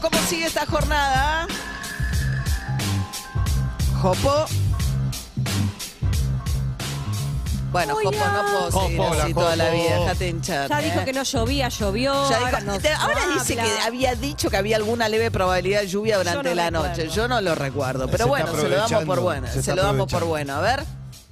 ¿cómo sigue esta jornada? Jopo. Bueno, Jopo, no puedo seguir así toda la vida, déjate hinchar. Ya dijo que no llovía, llovió. Ahora dice que había dicho que había alguna leve probabilidad de lluvia durante la noche. Yo no lo recuerdo, pero bueno, se lo damos por bueno. Se lo damos por bueno. A ver.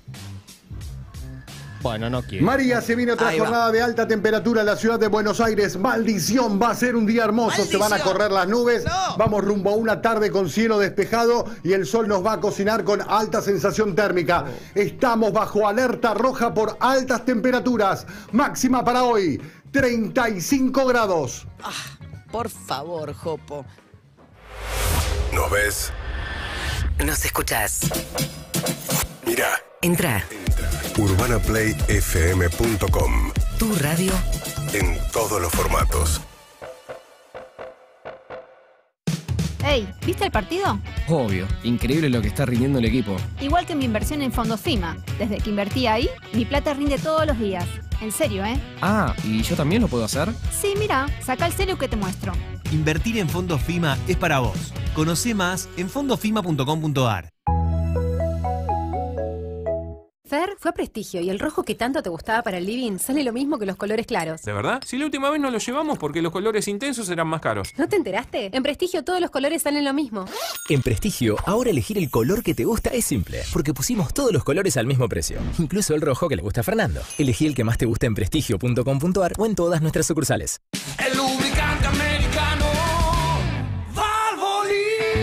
Bueno, no quiero. María, se viene otra jornada de alta temperatura en la ciudad de Buenos Aires. Maldición, va a ser un día hermoso. ¡Maldición! Se van a correr las nubes. No. Vamos rumbo a una tarde con cielo despejado y el sol nos va a cocinar con alta sensación térmica. Estamos bajo alerta roja por altas temperaturas. Máxima para hoy, 35 grados. Por favor, Jopo. ¿Nos ves? Nos escuchás. Mirá. Entra. UrbanaPlayFM.com. Tu radio. En todos los formatos. Hey, ¿viste el partido? Obvio, increíble lo que está rindiendo el equipo. Igual que mi inversión en fondos FIMA. Desde que invertí ahí, mi plata rinde todos los días. En serio, ¿eh? Ah, ¿y yo también lo puedo hacer? Sí, mira, saca el celu que te muestro. Invertir en fondos FIMA es para vos. Conocé más en fondosfima.com.ar. Fer, fue a Prestigio y el rojo que tanto te gustaba para el living sale lo mismo que los colores claros. ¿De verdad? Si la última vez no lo llevamos porque los colores intensos eran más caros. ¿No te enteraste? En Prestigio todos los colores salen lo mismo. En Prestigio, ahora elegir el color que te gusta es simple, porque pusimos todos los colores al mismo precio, incluso el rojo que le gusta a Fernando. Elegí el que más te gusta en prestigio.com.ar o en todas nuestras sucursales. El lubricante americano Valvoline.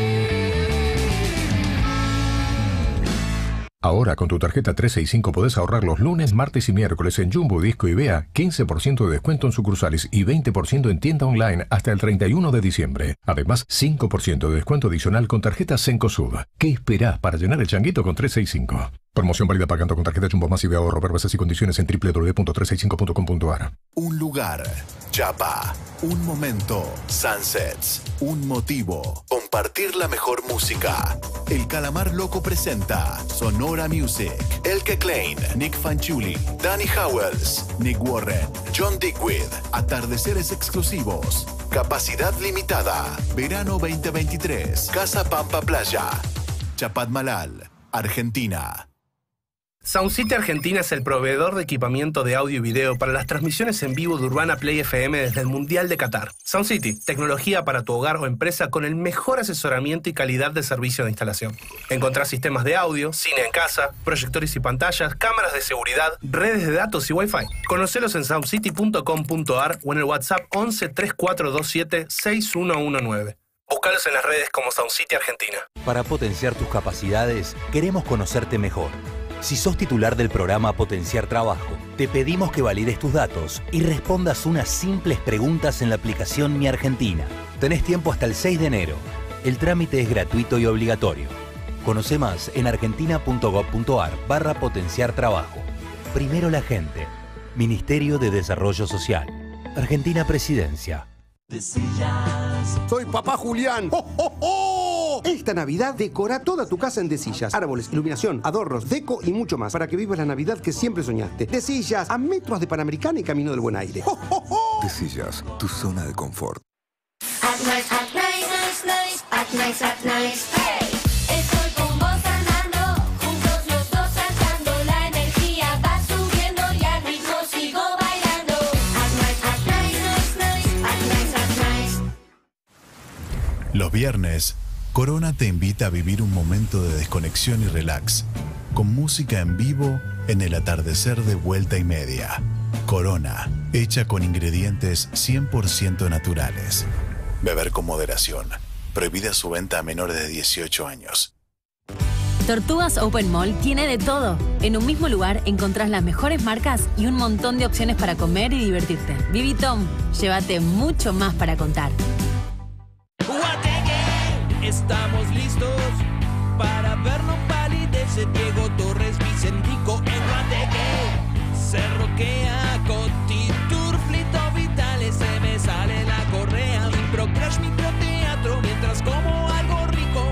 Ahora con tu tarjeta 365 podés ahorrar los lunes, martes y miércoles en Jumbo, Disco y Bea, 15% de descuento en sucursales y 20% en tienda online hasta el 31 de diciembre. Además, 5% de descuento adicional con tarjeta Cencosud. ¿Qué esperás para llenar el changuito con 365? Promoción válida pagando con tarjeta Jumbo Más y de ahorro. Ver bases y condiciones en www.365.com.ar. Un lugar, Chapa. Un momento, Sunsets. Un motivo, compartir la mejor música. El Calamar Loco presenta Sonora Music. Elke Klein, Nick Fanciulli, Danny Howells, Nick Warren, John Digweed. Atardeceres exclusivos. Capacidad limitada. Verano 2023. Casa Pampa Playa. Chapadmalal, Argentina. Sound City Argentina es el proveedor de equipamiento de audio y video para las transmisiones en vivo de Urbana Play FM desde el Mundial de Qatar. Sound City, tecnología para tu hogar o empresa con el mejor asesoramiento y calidad de servicio de instalación. Encontrá sistemas de audio, cine en casa, proyectores y pantallas, cámaras de seguridad, redes de datos y Wi-Fi. Conocelos en soundcity.com.ar o en el WhatsApp 11 3427 6119. Búscalos en las redes como Sound City Argentina. Para potenciar tus capacidades, queremos conocerte mejor. Si sos titular del programa Potenciar Trabajo, te pedimos que valides tus datos y respondas unas simples preguntas en la aplicación Mi Argentina. Tenés tiempo hasta el 6 de enero. El trámite es gratuito y obligatorio. Conoce más en argentina.gov.ar/potenciar trabajo. Primero la gente. Ministerio de Desarrollo Social. Argentina Presidencia. Soy Papá Julián. ¡Oh, oh, oh! Esta Navidad decora toda tu casa en Desillas. Árboles, iluminación, adornos, deco y mucho más para que vivas la Navidad que siempre soñaste. Desillas, a metros de Panamericana y Camino del Buen Aire. ¡Oh, oh, oh! Desillas, tu zona de confort. At nice, at nice, at nice. Hey, estoy con vos, Fernando. Juntos los dos saltando. La energía va subiendo y al ritmo sigo bailando. At nice, at nice. Los viernes, Corona te invita a vivir un momento de desconexión y relax, con música en vivo en el atardecer de vuelta y media. Corona, hecha con ingredientes 100% naturales. Beber con moderación. Prohibida su venta a menores de 18 años. Tortugas Open Mall tiene de todo. En un mismo lugar encontrás las mejores marcas y un montón de opciones para comer y divertirte. Vivitom, llévate mucho más para contar. Estamos listos para vernos palidecer. Diego Torres, Vicentico en Guateque. Se roquea, Cotitur, Flito Vitales. Se me sale la correa. Impro Crash, microteatro. Mientras como algo rico.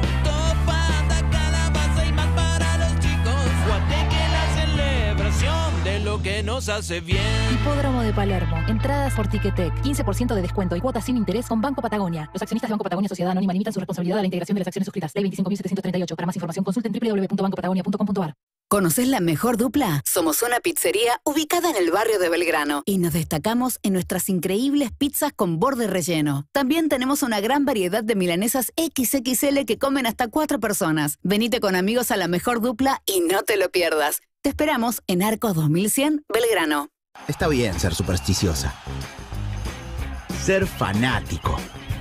Topada, calabaza y más para los chicos. Guateque, la celebración de lo que que nos hace bien. Hipódromo de Palermo. Entradas por Ticketek. 15% de descuento y cuotas sin interés con Banco Patagonia. Los accionistas de Banco Patagonia Sociedad Anónima limitan su responsabilidad a la integración de las acciones suscritas. Ley 25.738. Para más información consulten www.bancopatagonia.com.ar. ¿Conocés la mejor dupla? Somos una pizzería ubicada en el barrio de Belgrano y nos destacamos en nuestras increíbles pizzas con borde relleno. También tenemos una gran variedad de milanesas XXL que comen hasta 4 personas. Venite con amigos a la mejor dupla y no te lo pierdas. Te esperamos en Arcos 2100, Belgrano. Está bien ser supersticiosa. Ser fanático.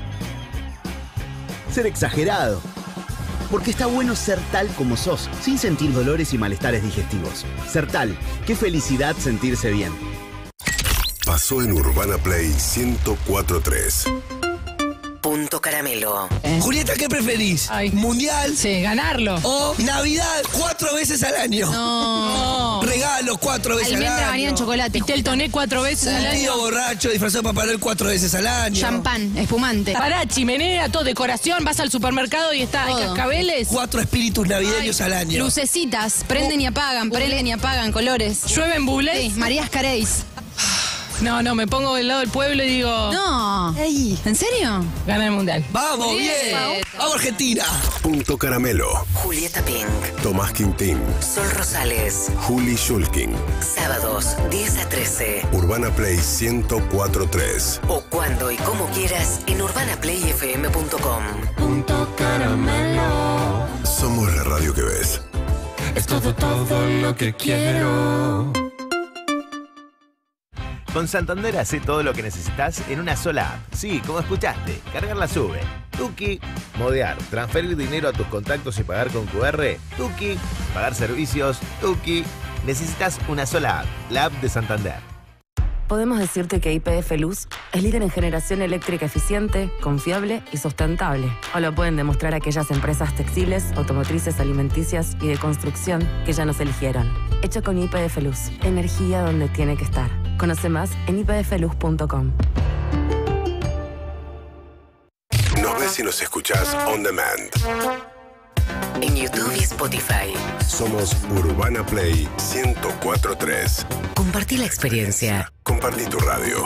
Ser exagerado. Porque está bueno ser tal como sos, sin sentir dolores y malestares digestivos. Ser tal, qué felicidad sentirse bien. Pasó en Urbana Play 104.3. Punto Caramelo. Julieta, ¿qué preferís? ¿Mundial? Sí, ganarlo. ¿O Navidad 4 veces al año? No. Regalos 4 veces al año. Almendra bañada en chocolate. Pastel toné 4 veces al año. Un tío borracho disfrazado de Papá Noel 4 veces al año. Champán, espumante. Pará, chimenea, todo, decoración. Vas al supermercado y está, hay cascabeles. 4 espíritus navideños al año. Lucecitas, prenden y apagan, colores. ¿Llueven bubles? Sí, Marías Caréis. No, me pongo del lado del pueblo y digo... No. Ey, ¿en serio? Gana el mundial. ¡Vamos, bien! ¡Vamos, Argentina! Punto Caramelo. Julieta Pink. Tomás Quintín. Sol Rosales. Juli Shulkin. Sábados, 10 a 13. Urbana Play 104.3. O cuando y como quieras en urbanaplayfm.com. Punto Caramelo. Somos la radio que ves. Es todo lo que quiero. Con Santander hace todo lo que necesitas en una sola app. Sí, como escuchaste, cargar la sube. Tuki, modear, transferir dinero a tus contactos y pagar con QR. Tuki, pagar servicios. Tuki. Necesitas una sola app, la app de Santander. Podemos decirte que YPF Luz es líder en generación eléctrica eficiente, confiable y sustentable. O lo pueden demostrar aquellas empresas textiles, automotrices, alimenticias y de construcción que ya nos eligieron. Hecho con YPF Luz. Energía donde tiene que estar. Conoce más en ypfluz.com. Nos ves y nos escuchás on demand. En YouTube y Spotify. Somos Urbana Play 104.3. Compartí la experiencia. Compartí tu radio.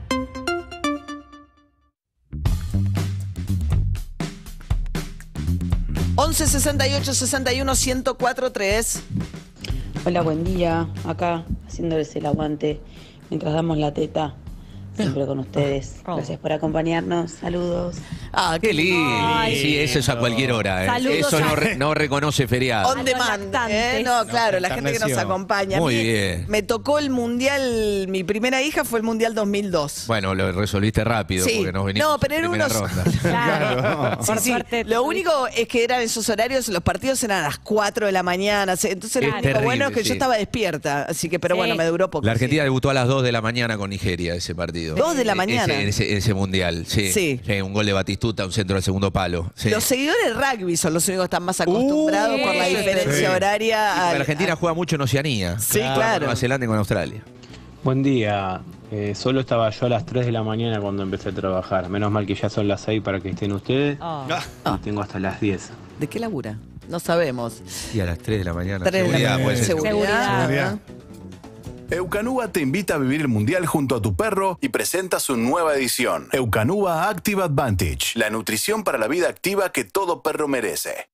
Once 68 61 104.3. Hola, buen día. Acá haciéndoles el aguante mientras damos la teta. Siempre con ustedes. Gracias por acompañarnos. Saludos. Ah, qué lindo. Sí, eso es a cualquier hora. Eso no reconoce feriado. On demand. No, claro, la gente que nos acompaña. Muy bien. Me tocó el mundial, mi primera hija fue el mundial 2002. Bueno, lo resolviste rápido porque nos venimos. No, pero era unos. Claro. Sí, sí. Lo único es que eran esos horarios, los partidos eran a las 4 de la mañana. Entonces lo único bueno es que yo estaba despierta. Así que, pero bueno, me duró poco. La Argentina debutó a las 2 de la mañana con Nigeria ese partido. 2 de la mañana. Ese mundial, sí. Un gol de Batistuta, un centro del segundo palo. Sí. Los seguidores del rugby son los únicos que están más acostumbrados por la diferencia horaria. La Argentina juega mucho en Oceanía. Sí, claro. Nueva Zelanda y con Australia. Buen día. Solo estaba yo a las 3 de la mañana cuando empecé a trabajar. Menos mal que ya son las 6 para que estén ustedes. Y tengo hasta las 10. ¿De qué labura? No sabemos. Y a las 3 de la mañana. Seguridad. Eukanuba te invita a vivir el mundial junto a tu perro y presenta su nueva edición. Eukanuba Active Advantage, la nutrición para la vida activa que todo perro merece.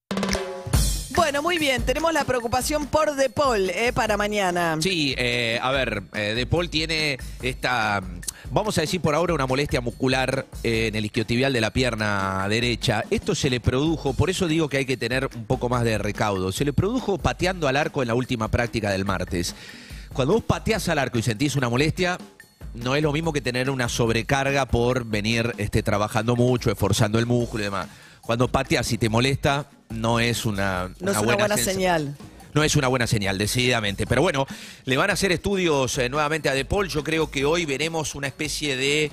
Bueno, muy bien, tenemos la preocupación por De Paul para mañana. Sí, a ver, De Paul tiene esta, vamos a decir por ahora, una molestia muscular en el isquiotibial de la pierna derecha. Esto se le produjo, por eso digo que hay que tener un poco más de recaudo, se le produjo pateando al arco en la última práctica del martes. Cuando vos pateás al arco y sentís una molestia, no es lo mismo que tener una sobrecarga por venir trabajando mucho, esforzando el músculo y demás. Cuando pateás y te molesta, no es una buena señal. No es una buena señal, decididamente. Pero bueno, le van a hacer estudios nuevamente a De Paul. Yo creo que hoy veremos una especie de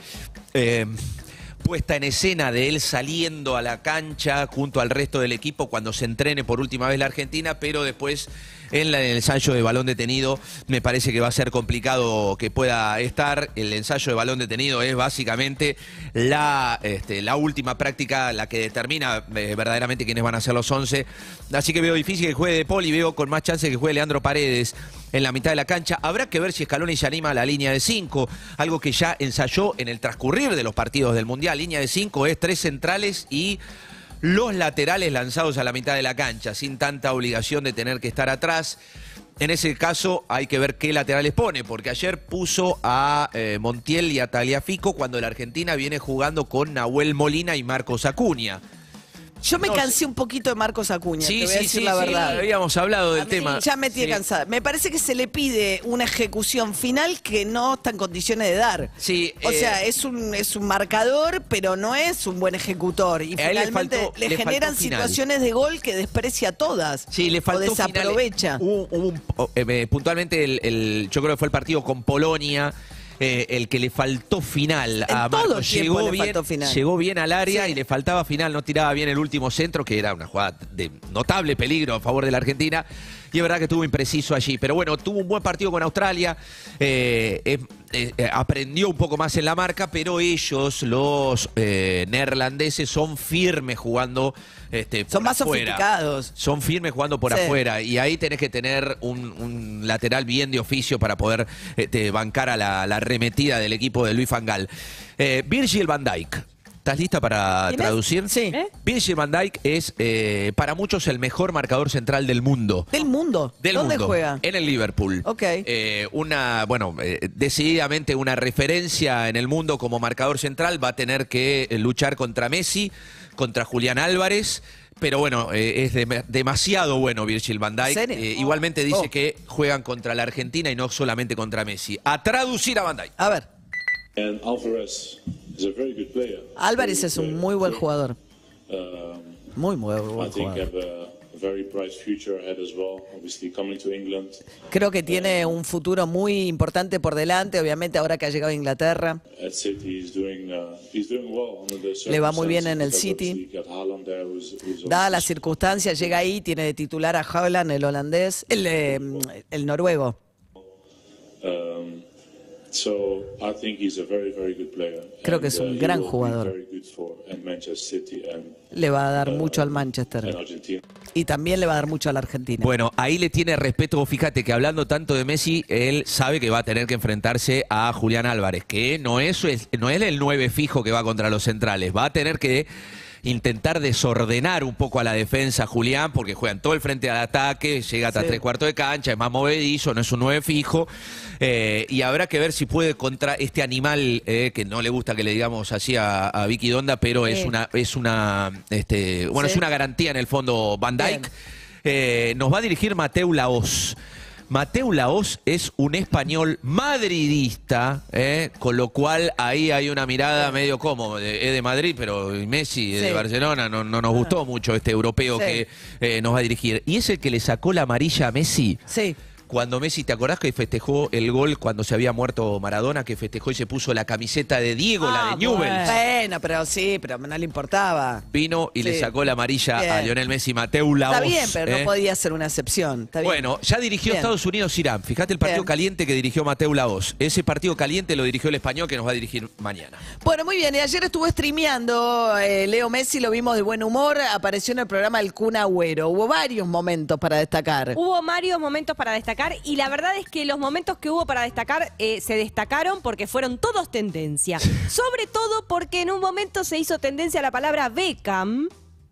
puesta en escena de él saliendo a la cancha junto al resto del equipo cuando se entrene por última vez la Argentina, pero después en el ensayo de balón detenido. Me parece que va a ser complicado que pueda estar. El ensayo de balón detenido es básicamente la última práctica, la que determina verdaderamente quiénes van a ser los 11. Así que veo difícil que juegue De Paul y veo con más chance que juegue Leandro Paredes en la mitad de la cancha. Habrá que ver si Scaloni se anima a la línea de 5, algo que ya ensayó en el transcurrir de los partidos del Mundial. Línea de 5 es 3 centrales y los laterales lanzados a la mitad de la cancha, sin tanta obligación de tener que estar atrás. En ese caso hay que ver qué laterales pone, porque ayer puso a Montiel y a Tagliafico cuando la Argentina viene jugando con Nahuel Molina y Marcos Acuña. Yo me cansé un poquito de Marcos Acuña, te voy a decir la verdad. Habíamos hablado del tema. Ya me tiene cansada. Me parece que se le pide una ejecución final que no está en condiciones de dar. Sí, o sea, es un marcador, pero no es un buen ejecutor. Y finalmente le generan situaciones de gol que desprecia todas. Sí, le faltó o desaprovecha. Puntualmente, yo creo que fue el partido con Polonia. El que le faltó final a Marcos. Llegó bien al área y le faltaba final, no tiraba bien el último centro, que era una jugada de notable peligro a favor de la Argentina. Y es verdad que estuvo impreciso allí. Pero bueno, tuvo un buen partido con Australia. Aprendió un poco más en la marca, pero ellos, los neerlandeses, son firmes jugando son más sofisticados. Son firmes jugando por afuera. Y ahí tenés que tener un lateral bien de oficio para poder bancar a la arremetida del equipo de Luis van Gaal. Virgil van Dijk. ¿Estás lista para traducir? Sí. Virgil van Dijk es para muchos el mejor marcador central del mundo. ¿Del mundo? ¿Dónde juega? En el Liverpool. Ok. Decididamente una referencia en el mundo como marcador central. Va a tener que luchar contra Messi, contra Julián Álvarez. Pero bueno, es demasiado bueno Virgil van Dijk. Igualmente dice que juegan contra la Argentina y no solamente contra Messi. A traducir a Van Dijk. A ver. Álvarez es un muy buen jugador. Muy buen jugador. Creo que tiene un futuro muy importante por delante, obviamente ahora que ha llegado a Inglaterra. Le va muy bien en el City. Dadas las circunstancias, llega ahí, tiene de titular a Haaland, el holandés, el noruego. Creo que es un gran jugador. Le va a dar mucho al Manchester. Y también le va a dar mucho a la Argentina. Bueno, ahí le tiene respeto. Fíjate que hablando tanto de Messi, él sabe que va a tener que enfrentarse a Julián Álvarez, que no es el 9 fijo que va contra los centrales. Va a tener que intentar desordenar un poco a la defensa Julián, porque juegan todo el frente al ataque, llega hasta 3/4 de cancha, es más movedizo, no es un 9 fijo, y habrá que ver si puede contra este animal, que no le gusta que le digamos así a Vicky Donda, pero es una garantía en el fondo Van Dijk. Nos va a dirigir Mateu Laoz. Mateu Laoz es un español madridista, con lo cual ahí hay una mirada medio como es de Madrid, pero Messi de Barcelona, no nos gustó mucho este europeo que nos va a dirigir. Y es el que le sacó la amarilla a Messi. Sí. Cuando Messi, ¿te acordás que festejó el gol cuando se había muerto Maradona? Que festejó y se puso la camiseta de Diego, la de Newell's. Bueno, pero no le importaba. Vino y le sacó la amarilla a Lionel Messi. Mateu Laoz. Está bien, pero no podía ser una excepción. Está bien. Bueno, ya dirigió Estados Unidos-Irán. Fíjate el partido caliente que dirigió Mateu Laoz. Ese partido caliente lo dirigió el español que nos va a dirigir mañana. Bueno, muy bien. Y ayer estuvo streameando Leo Messi, lo vimos de buen humor. Apareció en el programa El Kun Agüero. Hubo varios momentos para destacar. Hubo varios momentos para destacar. Y la verdad es que los momentos que hubo para destacar se destacaron porque fueron todos tendencia. Sobre todo porque en un momento se hizo tendencia la palabra Beckham.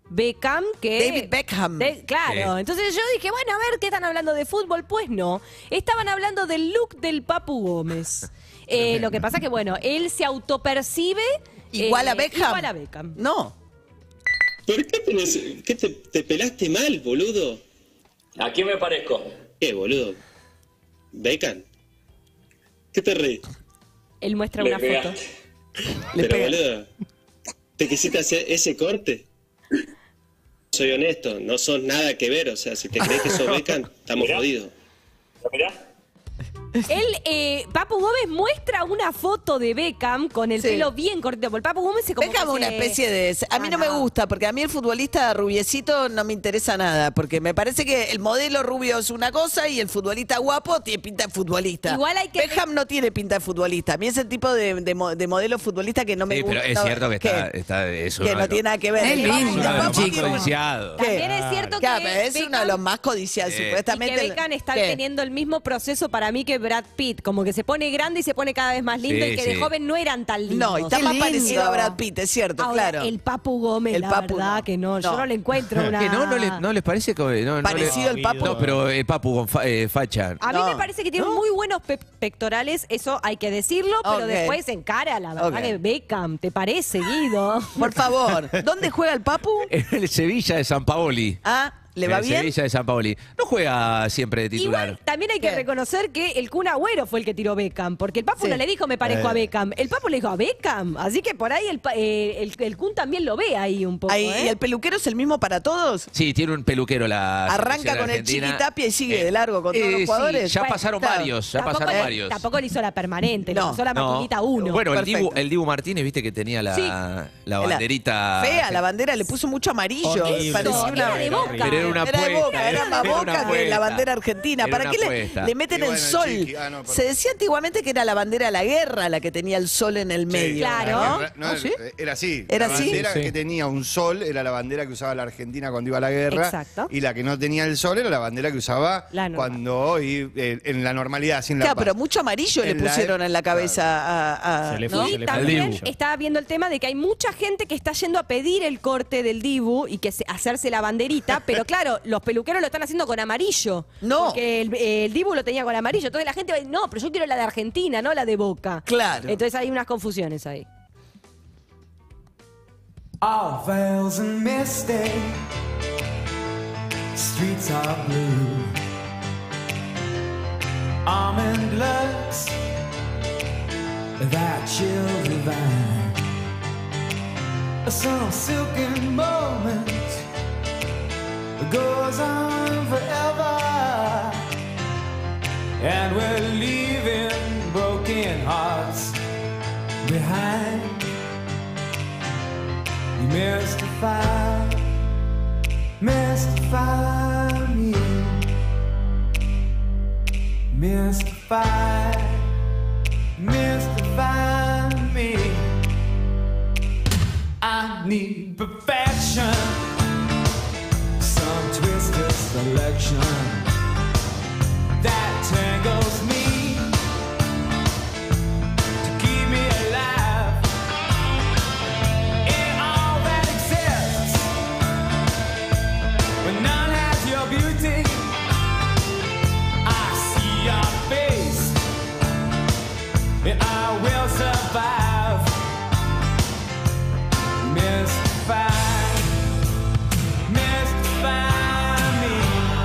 David Beckham. Claro, entonces yo dije, bueno, a ver, ¿qué están hablando de fútbol? Pues no, estaban hablando del look del Papu Gómez. Lo que pasa que, bueno, él se autopercibe igual a Beckham. Igual a Beckham. No. ¿Por qué te pelaste mal, boludo? ¿A quién me parezco? ¿Qué, boludo? ¿Beckham? ¿Qué te reís? Él muestra una foto. Pero, boludo, ¿te quisiste hacer ese corte? Soy honesto, no sos nada que ver. O sea, si te crees que sos Beckham, estamos jodidos. Mirá. Papu Gómez muestra una foto de Beckham con el pelo bien cortito. Porque el Papu Gómez se como Beckham una especie de... A mí no me gusta, porque a mí el futbolista rubiecito no me interesa nada, porque me parece que el modelo rubio es una cosa y el futbolista guapo tiene pinta de futbolista. Igual hay que... Beckham no tiene pinta de futbolista. A mí es el tipo de modelo futbolista que no me gusta. Pero es cierto que que no tiene nada que ver. Es lindo, chico. Codiciado. También es cierto que es uno de los más codiciados, supuestamente. Y que Beckham está teniendo el mismo proceso para mí que Brad Pitt, como que se pone grande y se pone cada vez más lindo y que de joven no eran tan lindos. No, y está más parecido a Brad Pitt, es cierto, ahora, claro. El Papu Gómez, la verdad que no, yo no le encuentro una... ¿Que no les parece que... Parecido al Papu. No, pero el Papu con facha. A mí me parece que tiene muy buenos pectorales, eso hay que decirlo, pero después en cara, la verdad que Beckham, ¿te parece, Guido? Por favor, ¿dónde juega el Papu? En el Sevilla de San Paoli. ¿Le va bien? Sevilla de San Paoli. No juega siempre de titular. Igual también hay que reconocer que el Kun Agüero fue el que tiró Beckham, porque el Papu no le dijo me parezco a Beckham, el Papu le dijo a Beckham, así que por ahí el Kun también lo ve ahí un poco. ¿Y el peluquero es el mismo para todos? Sí, tiene un peluquero Arranca con el Chiqui Tapia y sigue de largo con todos los jugadores. Sí, ya pasaron varios, varios. Tampoco le hizo la permanente, le hizo la maquinita 1. Bueno, el Dibu Martínez, viste que tenía la banderita... Fea, la bandera, le puso mucho amarillo. Parecía una de Boca. Pero era una apuesta. Era más Boca que la bandera argentina. ¿Para qué le meten el sol? Se decía antiguamente que era la bandera de la guerra la que tenía el sol en el medio. Claro. Era así. ¿Era la así? bandera que tenía un sol era la bandera que usaba la Argentina cuando iba a la guerra. Exacto. Y la que no tenía el sol era la bandera que usaba cuando en la normalidad, sin la paz. Pero mucho amarillo le pusieron en la cabeza a... Y también estaba viendo el tema de que hay mucha gente que está yendo a pedir el corte del Dibu y que hacerse la banderita, pero claro, los peluqueros lo están haciendo con amarillo. No. Porque el Dibu lo tenía con amarillo. Entonces la gente va a decir, no, pero yo quiero la de Argentina, no la de Boca. Claro. Entonces hay unas confusiones ahí. All veils and misty, streets are blue. Almond looks, that chill divine. Some silken moment goes on forever, and we're leaving broken hearts behind. You mystify me, mystify me. I need perfection, some twisted selection that tangles me to keep me alive in all that exists. When none has your beauty, I see your face, and I will survive. Mystify me.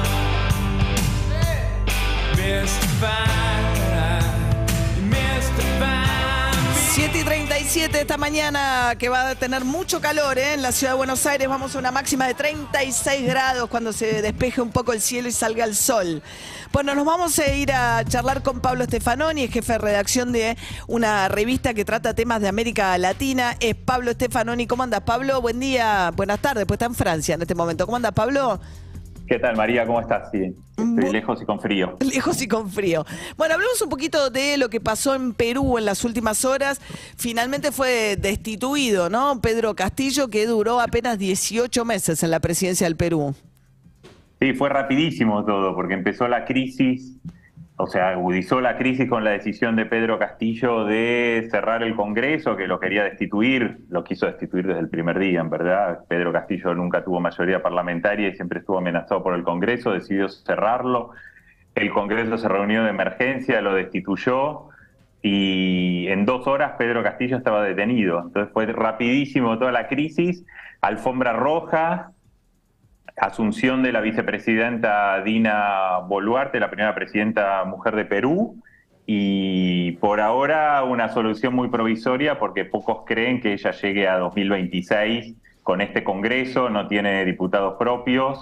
7:37 esta mañana, que va a tener mucho calor en la ciudad de Buenos Aires. Vamos a una máxima de 36 grados cuando se despeje un poco el cielo y salga el sol. Bueno, nos vamos a ir a charlar con Pablo Stefanoni, es jefe de redacción de una revista que trata temas de América Latina. Es Pablo Stefanoni. ¿Cómo andas, Pablo? Buen día, buenas tardes, pues está en Francia en este momento. ¿Cómo andas, Pablo? ¿Qué tal, María? ¿Cómo estás? Sí, estoy lejos y con frío. Lejos y con frío. Bueno, hablemos un poquito de lo que pasó en Perú en las últimas horas. Finalmente fue destituido, ¿no? Pedro Castillo, que duró apenas 18 meses en la presidencia del Perú. Sí, fue rapidísimo todo, porque empezó la crisis, o sea, agudizó la crisis con la decisión de Pedro Castillo de cerrar el Congreso, que lo quería destituir, lo quiso destituir desde el primer día, en verdad. Pedro Castillo nunca tuvo mayoría parlamentaria y siempre estuvo amenazado por el Congreso, decidió cerrarlo. El Congreso se reunió de emergencia, lo destituyó y en 2 horas Pedro Castillo estaba detenido. Entonces fue rapidísimo toda la crisis, alfombra roja, asunción de la vicepresidenta Dina Boluarte, la primera presidenta mujer de Perú, y por ahora una solución muy provisoria porque pocos creen que ella llegue a 2026 con este Congreso, no tiene diputados propios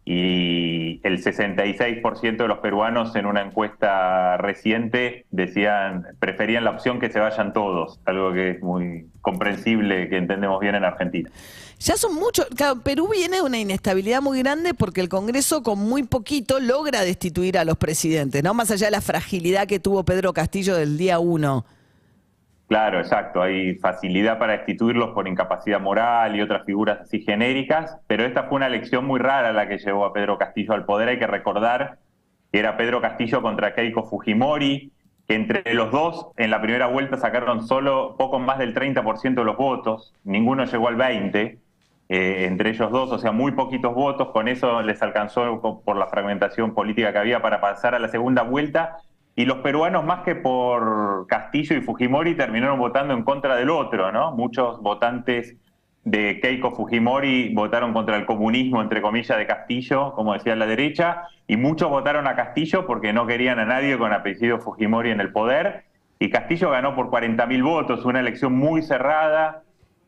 y el 66% de los peruanos en una encuesta reciente preferían la opción que se vayan todos, algo que es muy comprensible, que entendemos bien en Argentina. Ya son muchos. Claro, Perú viene de una inestabilidad muy grande porque el Congreso con muy poquito logra destituir a los presidentes, ¿no? Más allá de la fragilidad que tuvo Pedro Castillo del día 1. Claro, exacto. Hay facilidad para destituirlos por incapacidad moral y otras figuras así genéricas, pero esta fue una elección muy rara la que llevó a Pedro Castillo al poder. Hay que recordar que era Pedro Castillo contra Keiko Fujimori, que entre los dos en la primera vuelta sacaron solo poco más del 30% de los votos, ninguno llegó al 20%, entre ellos dos, o sea, muy poquitos votos. Con eso les alcanzó por la fragmentación política que había para pasar a la segunda vuelta. Y los peruanos, más que por Castillo y Fujimori, terminaron votando en contra del otro, ¿no? Muchos votantes de Keiko Fujimori votaron contra el comunismo, entre comillas, de Castillo, como decía la derecha, y muchos votaron a Castillo porque no querían a nadie con apellido Fujimori en el poder, y Castillo ganó por 40.000 votos, una elección muy cerrada,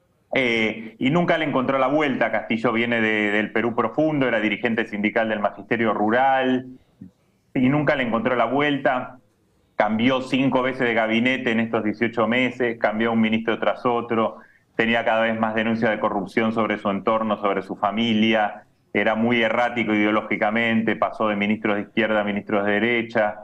y nunca le encontró la vuelta. Castillo viene del Perú profundo, era dirigente sindical del Magisterio Rural, y nunca le encontró la vuelta. Cambió 5 veces de gabinete en estos 18 meses, cambió un ministro tras otro, tenía cada vez más denuncias de corrupción sobre su entorno, sobre su familia, era muy errático ideológicamente, pasó de ministros de izquierda a ministros de derecha,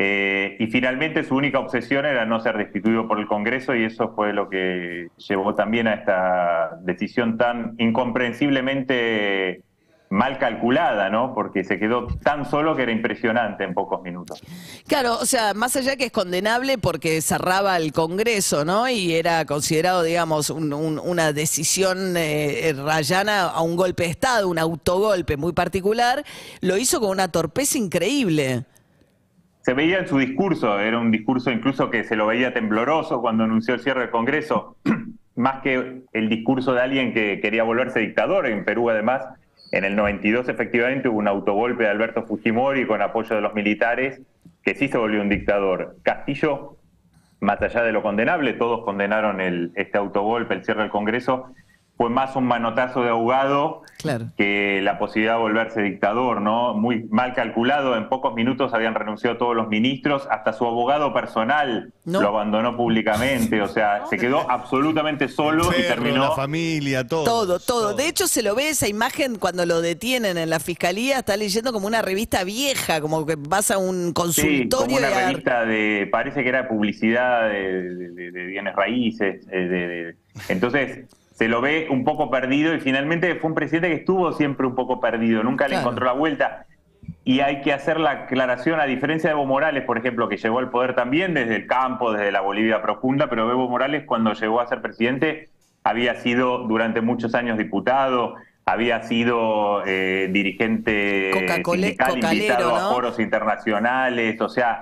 y finalmente su única obsesión era no ser destituido por el Congreso, y eso fue lo que llevó también a esta decisión tan incomprensiblemente mal calculada, ¿no? Porque se quedó tan solo que era impresionante en pocos minutos. Claro, o sea, más allá que es condenable porque cerraba el Congreso, ¿no? Y era considerado, digamos, una decisión rayana a un golpe de Estado, un autogolpe muy particular, lo hizo con una torpeza increíble. Se veía en su discurso, era un discurso incluso que se lo veía tembloroso cuando anunció el cierre del Congreso, más que el discurso de alguien que quería volverse dictador. En Perú, además, en el 92 efectivamente hubo un autogolpe de Alberto Fujimori con apoyo de los militares, que sí se volvió un dictador. Castillo, más allá de lo condenable, todos condenaron este autogolpe, el cierre del Congreso, fue más un manotazo de ahogado que la posibilidad de volverse dictador, ¿no? Muy mal calculado, en pocos minutos habían renunciado todos los ministros, hasta su abogado personal lo abandonó públicamente, o sea, se quedó absolutamente solo y terminó... La familia, todo. Todo. De hecho, se lo ve esa imagen cuando lo detienen en la fiscalía, está leyendo como una revista vieja, como que vas a un consultorio. Sí, como una revista parece que era publicidad de bienes raíces, entonces... Se lo ve un poco perdido y finalmente fue un presidente que estuvo siempre un poco perdido, nunca le encontró la vuelta. Y hay que hacer la aclaración, a diferencia de Evo Morales, por ejemplo, que llegó al poder también desde el campo, desde la Bolivia profunda, pero Evo Morales cuando llegó a ser presidente había sido durante muchos años diputado, había sido dirigente sindical, invitado a foros internacionales, o sea,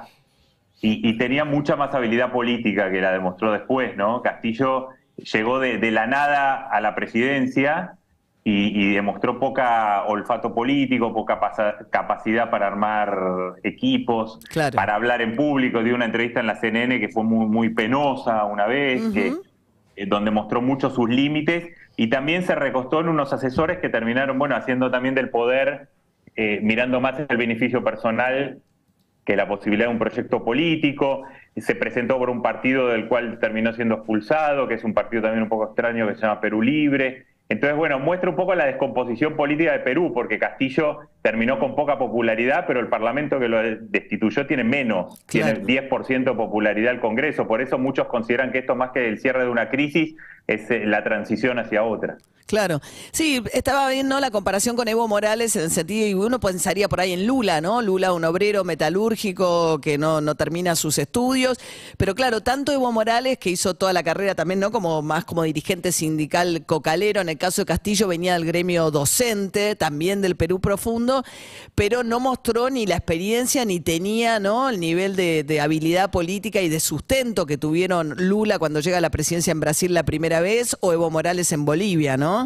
y tenía mucha más habilidad política que la demostró después, ¿no? Castillo llegó de la nada a la presidencia y demostró poca olfato político, poca capacidad para armar equipos, para hablar en público. Dio una entrevista en la CNN que fue muy penosa una vez, donde mostró mucho sus límites, y también se recostó en unos asesores que terminaron, haciendo también del poder, mirando más el beneficio personal que la posibilidad de un proyecto político. Se presentó por un partido del cual terminó siendo expulsado, que es un partido también un poco extraño que se llama Perú Libre. Entonces, muestra un poco la descomposición política de Perú, porque Castillo terminó con poca popularidad, pero el Parlamento que lo destituyó tiene menos, tiene 10% de popularidad el Congreso. Por eso muchos consideran que esto, más que el cierre de una crisis, es la transición hacia otra. Claro. Sí, estaba viendo la comparación con Evo Morales en el sentido, y uno pensaría por ahí en Lula, ¿no? Lula, un obrero metalúrgico que no termina sus estudios, pero claro, tanto Evo Morales, que hizo toda la carrera también, ¿no? Más como dirigente sindical cocalero, en el caso de Castillo venía del gremio docente, también del Perú profundo, pero no mostró ni la experiencia ni tenía, ¿no?, el nivel de habilidad política y de sustento que tuvieron Lula cuando llega a la presidencia en Brasil la primera vez, o Evo Morales en Bolivia, ¿no?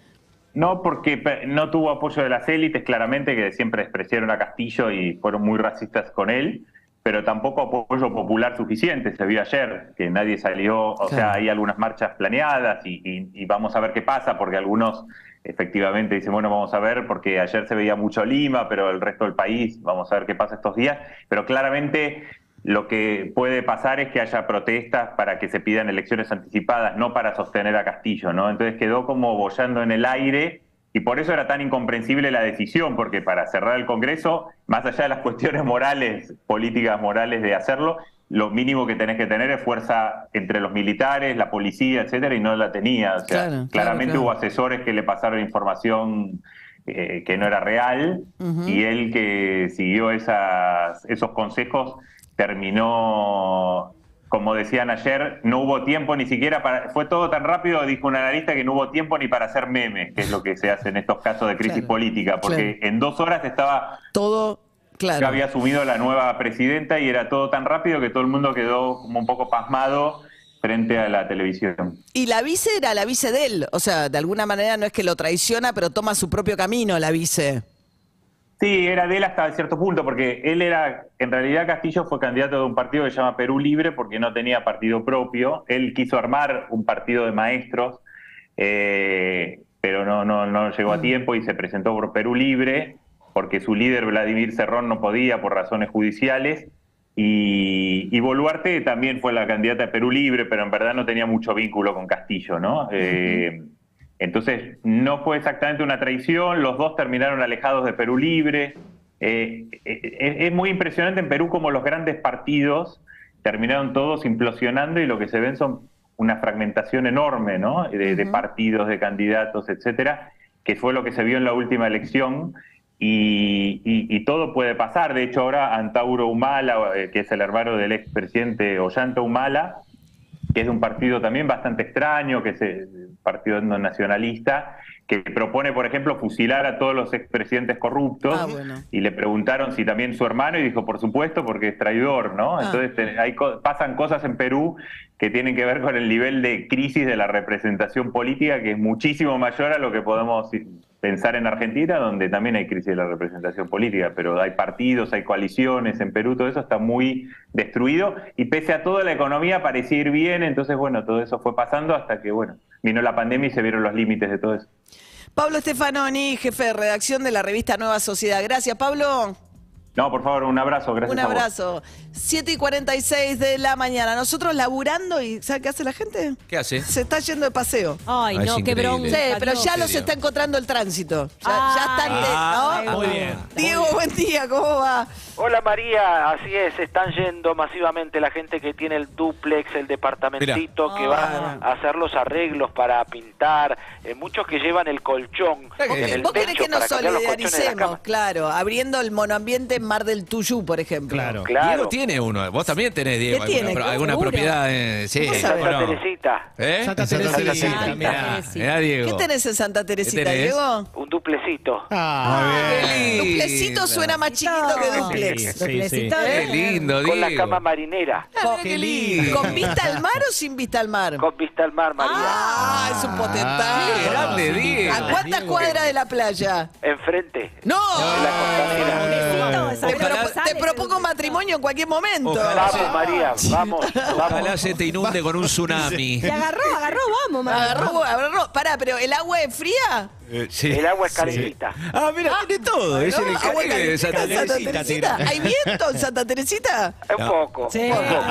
No, porque no tuvo apoyo de las élites, claramente, que siempre despreciaron a Castillo y fueron muy racistas con él, pero tampoco apoyo popular suficiente. Se vio ayer que nadie salió, o sea, hay algunas marchas planeadas y vamos a ver qué pasa, porque algunos efectivamente dicen, bueno, vamos a ver, porque ayer se veía mucho Lima, pero el resto del país, vamos a ver qué pasa estos días, pero claramente lo que puede pasar es que haya protestas para que se pidan elecciones anticipadas, no para sostener a Castillo, ¿no? Entonces quedó como boyando en el aire. Y por eso era tan incomprensible la decisión, porque para cerrar el Congreso, más allá de las cuestiones morales, políticas morales de hacerlo, lo mínimo que tenés que tener es fuerza entre los militares, la policía, etcétera, y no la tenía. O sea, claramente hubo asesores que le pasaron información que no era real, y él, que siguió esos consejos, terminó... Como decían ayer, no hubo tiempo ni siquiera para... Fue todo tan rápido, dijo un analista, que no hubo tiempo ni para hacer memes, que es lo que se hace en estos casos de crisis política, porque en 2 horas estaba... Todo, claro. Ya había asumido la nueva presidenta y era todo tan rápido que todo el mundo quedó como un poco pasmado frente a la televisión. Y la vice era la vice de él, o sea, de alguna manera no es que lo traiciona, pero toma su propio camino la vice. Sí, era de él hasta cierto punto, porque él era, en realidad Castillo fue candidato de un partido que se llama Perú Libre porque no tenía partido propio. Él quiso armar un partido de maestros, pero no llegó a tiempo y se presentó por Perú Libre porque su líder Vladimir Cerrón no podía por razones judiciales. Y Boluarte también fue la candidata de Perú Libre, pero en verdad no tenía mucho vínculo con Castillo, ¿no? Entonces, no fue exactamente una traición, los dos terminaron alejados de Perú Libre. Es muy impresionante en Perú cómo los grandes partidos terminaron todos implosionando y lo que se ven son una fragmentación enorme, ¿no? De partidos, de candidatos, etcétera, que fue lo que se vio en la última elección. Y todo puede pasar. De hecho, ahora Antauro Humala, que es el hermano del expresidente Ollanta Humala, que es de un partido también bastante extraño, que es el partido nacionalista, que propone, por ejemplo, fusilar a todos los expresidentes corruptos, y le preguntaron si también su hermano, y dijo, por supuesto, porque es traidor, ¿no? Entonces pasan cosas en Perú que tienen que ver con el nivel de crisis de la representación política, que es muchísimo mayor a lo que podemos pensar en Argentina, donde también hay crisis de la representación política, pero hay partidos, hay coaliciones, en Perú todo eso está muy destruido, y pese a todo la economía parecía ir bien, entonces bueno, todo eso fue pasando hasta que bueno, vino la pandemia y se vieron los límites de todo eso. Pablo Stefanoni, jefe de redacción de la revista Nueva Sociedad. Gracias, Pablo. No, por favor, un abrazo, gracias. Un abrazo. 7:46 de la mañana. Nosotros laburando y ¿sabe qué hace la gente? ¿Qué hace? Se está yendo de paseo. Ay, no, qué bronca. Sí, pero ya los está encontrando el tránsito. Ya están, ¿no? Muy bien. Diego, buen día, ¿cómo va? Hola María, así es, están yendo masivamente la gente que tiene el dúplex, el departamentito, que va a hacer los arreglos para pintar, muchos que llevan el colchón en el ¿Vos querés techo que nos para cambiar los colchones de la solidaricemos? cama. Claro, abriendo el monoambiente en Mar del Tuyú, por ejemplo. Claro. Diego tiene uno, vos también tenés, Diego, ¿Qué tiene? alguna ¿Seguro? propiedad. Sí, Santa Teresita. ¿Eh? Santa Teresita. Mirá, Diego. ¿Qué tenés en Santa Teresita, tenés? Diego? Un duplecito. Duplecito suena más chiquito que duplex. Qué lindo, Diego. Con la cama marinera. Qué lindo. ¿Con vista al mar o sin vista al mar? Con vista al mar, María. Ah, es un potentado. Qué grande, Diego. ¿A cuántas cuadras de la playa? Enfrente. ¡No! En la costanera. Te propongo matrimonio en cualquier momento. Vamos, María, vamos. Ojalá se te inunde con un tsunami. Se agarró, vamos, María. Agarró. Pará, pero ¿el agua es fría? Sí. El agua es calentita. Ah, mira, tiene todo. Es el agua Caribe de Santa Santa Teresita. Teresita. ¿Hay viento en Santa Teresita? Un poco. Sí.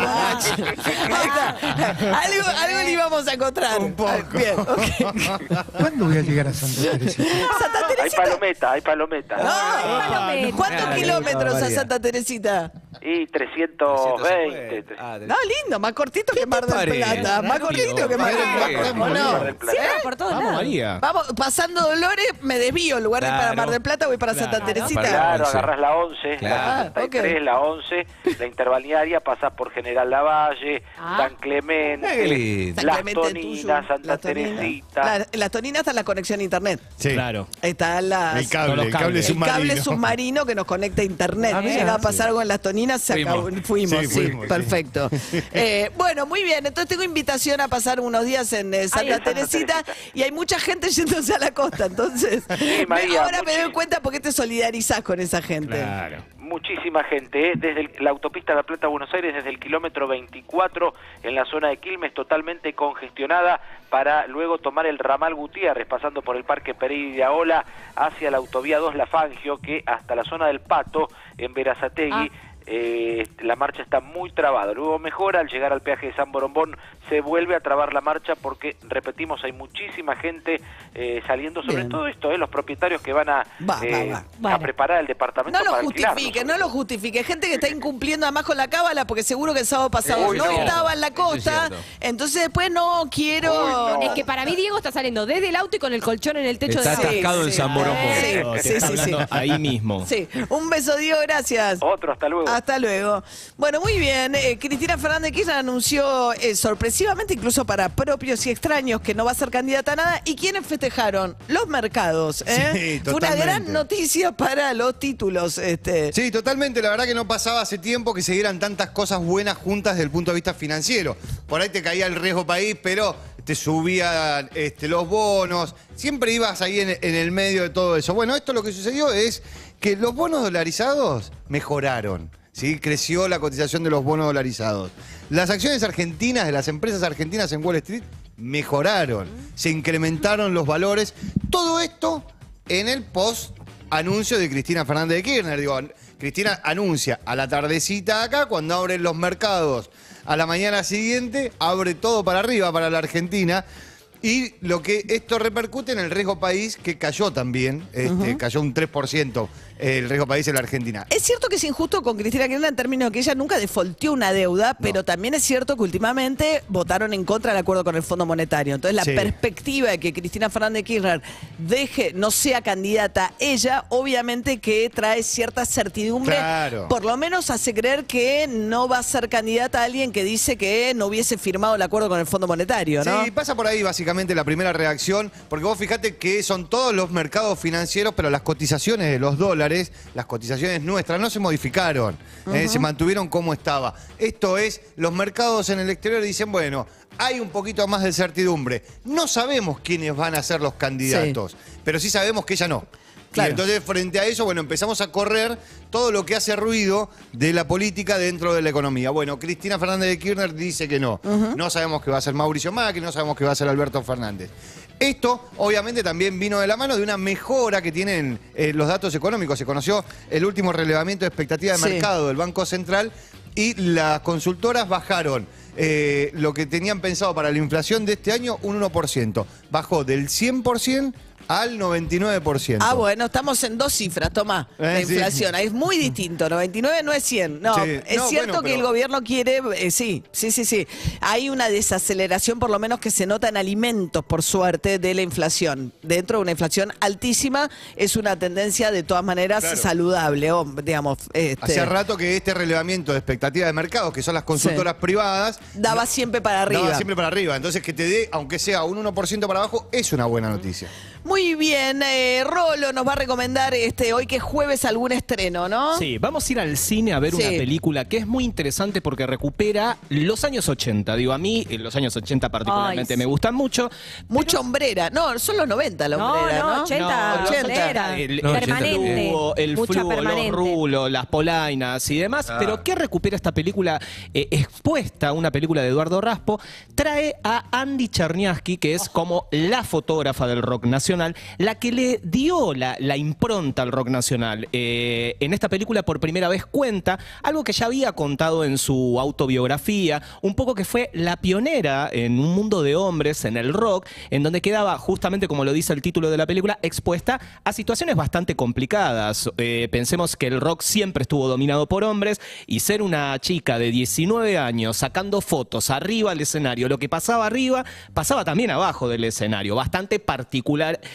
Algo le íbamos a encontrar. Un poco. Bien, ¿Cuándo voy a llegar a Santa Teresita? Santa Teresita. Hay palometa. ¿Cuántos kilómetros a Santa Teresita? Y 320. No, lindo, más cortito que Mar del Plata. Más cortito que Mar del Plata. ¿O no? Sí, por todos lados. María. Vamos, pasando Dolores, me desvío. En lugar de ir para Mar del Plata, voy para Santa Teresita. Claro, agarrás la 11, la 63, la 11, la interbalnearia, pasás por General Lavalle, San Clemente, Las Toninas, Santa Teresita. Las Toninas está en la conexión a internet. Sí. Claro. Está El cable submarino. cable submarino que nos conecta a internet. Llega a pasar algo en Las Toninas Argentina se acabó. Fuimos, sí, perfecto. Bueno, muy bien. Entonces tengo invitación a pasar unos días en Santa Teresita y hay mucha gente yéndose a la costa. Entonces, María, ahora me doy cuenta por qué te solidarizás con esa gente. Claro. Muchísima gente, desde la autopista La Plata-Buenos Aires, desde el kilómetro 24 en la zona de Quilmes, totalmente congestionada, para luego tomar el ramal Gutiérrez, pasando por el Parque Pereira hacia la autovía 2 La Fangio, que hasta la zona del Pato, en Berazategui, la marcha está muy trabada. Luego mejora, al llegar al peaje de San Borombón se vuelve a trabar la marcha porque, repetimos, hay muchísima gente saliendo, sobre todo esto, los propietarios que van a preparar el departamento para alquilarlo. No lo justifique. Gente que está incumpliendo además con la cábala porque seguro que el sábado pasado no estaba en la costa, entonces después no quiero... Es que para mí Diego está saliendo desde el auto y con el colchón en el techo está atascado en San Borombón. Sí. Ahí mismo. Sí. Un beso, Diego, gracias. Otro, hasta luego. Hasta luego. Bueno, muy bien. Cristina Fernández de Kirchner anunció sorpresivamente, incluso para propios y extraños, que no va a ser candidata a nada. ¿Y quiénes festejaron? Los mercados. Sí, fue una gran noticia para los títulos. Sí, totalmente. La verdad que no pasaba hace tiempo que se dieran tantas cosas buenas juntas desde el punto de vista financiero. Por ahí te caía el riesgo país, pero te subían los bonos. Siempre ibas ahí en el medio de todo eso. Bueno, esto lo que sucedió es que los bonos dolarizados mejoraron. ¿Sí? Creció la cotización de los bonos dolarizados. Las acciones argentinas de las empresas argentinas en Wall Street mejoraron. Se incrementaron los valores. Todo esto en el post-anuncio de Cristina Fernández de Kirchner. Digo, Cristina anuncia a la tardecita acá, cuando abren los mercados a la mañana siguiente, abre todo para arriba para la Argentina. Y lo que esto repercute en el riesgo país, que cayó también, cayó un 3% el riesgo país en la Argentina. Es cierto que es injusto con Cristina Kirchner en términos de que ella nunca defaulteó una deuda, pero también es cierto que últimamente votaron en contra del acuerdo con el Fondo Monetario. Entonces la perspectiva de que Cristina Fernández de Kirchner no sea candidata ella, obviamente que trae cierta certidumbre. Claro. Por lo menos hace creer que no va a ser candidata a alguien que dice que no hubiese firmado el acuerdo con el Fondo Monetario, ¿no? Sí, pasa por ahí básicamente la primera reacción, porque vos fijate que son todos los mercados financieros, pero las cotizaciones de los dólares, las cotizaciones nuestras, no se modificaron, se mantuvieron como estaba. Esto es, los mercados en el exterior dicen, bueno, hay un poquito más de certidumbre. No sabemos quiénes van a ser los candidatos, pero sí sabemos que ella no. Claro. Y entonces, frente a eso, bueno, empezamos a correr todo lo que hace ruido de la política dentro de la economía. Bueno, Cristina Fernández de Kirchner dice que no. No sabemos que va a ser Mauricio Macri, no sabemos que va a ser Alberto Fernández. Esto, obviamente, también vino de la mano de una mejora que tienen los datos económicos. Se conoció el último relevamiento de expectativa de mercado del Banco Central y las consultoras bajaron lo que tenían pensado para la inflación de este año, un 1%. Bajó del 100% al 99%. Ah, bueno, estamos en dos cifras, Tomás, de inflación. Ahí es muy distinto, 99 no es 100. No, es cierto que el gobierno quiere, sí. Hay una desaceleración, por lo menos que se nota en alimentos, por suerte, de la inflación. Dentro de una inflación altísima, es una tendencia de todas maneras saludable, digamos. Hace rato que este relevamiento de expectativa de mercado, que son las consultoras privadas, daba siempre para arriba. Daba siempre para arriba. Entonces, que te dé, aunque sea un 1% para abajo, es una buena noticia. Muy bien, Rolo nos va a recomendar hoy que es jueves algún estreno, ¿no? Sí, vamos a ir al cine a ver una película que es muy interesante porque recupera los años 80. Digo, a mí los años 80 particularmente me gustan mucho. Mucha hombrera. No, son los 90 la hombrera, ¿no? 80. Permanente. El flujo, los rulos, las polainas y demás. Pero ¿qué recupera esta película expuesta, una película de Eduardo Raspo? Trae a Andy Cherniavsky, que es como la fotógrafa del rock nacional, la que le dio la impronta al rock nacional. En esta película por primera vez cuenta algo que ya había contado en su autobiografía, un poco que fue la pionera en un mundo de hombres en el rock, en donde quedaba, justamente como lo dice el título de la película, expuesta a situaciones bastante complicadas. Pensemos que el rock siempre estuvo dominado por hombres y ser una chica de 19 años sacando fotos arriba del escenario, lo que pasaba arriba pasaba también abajo del escenario, bastante particular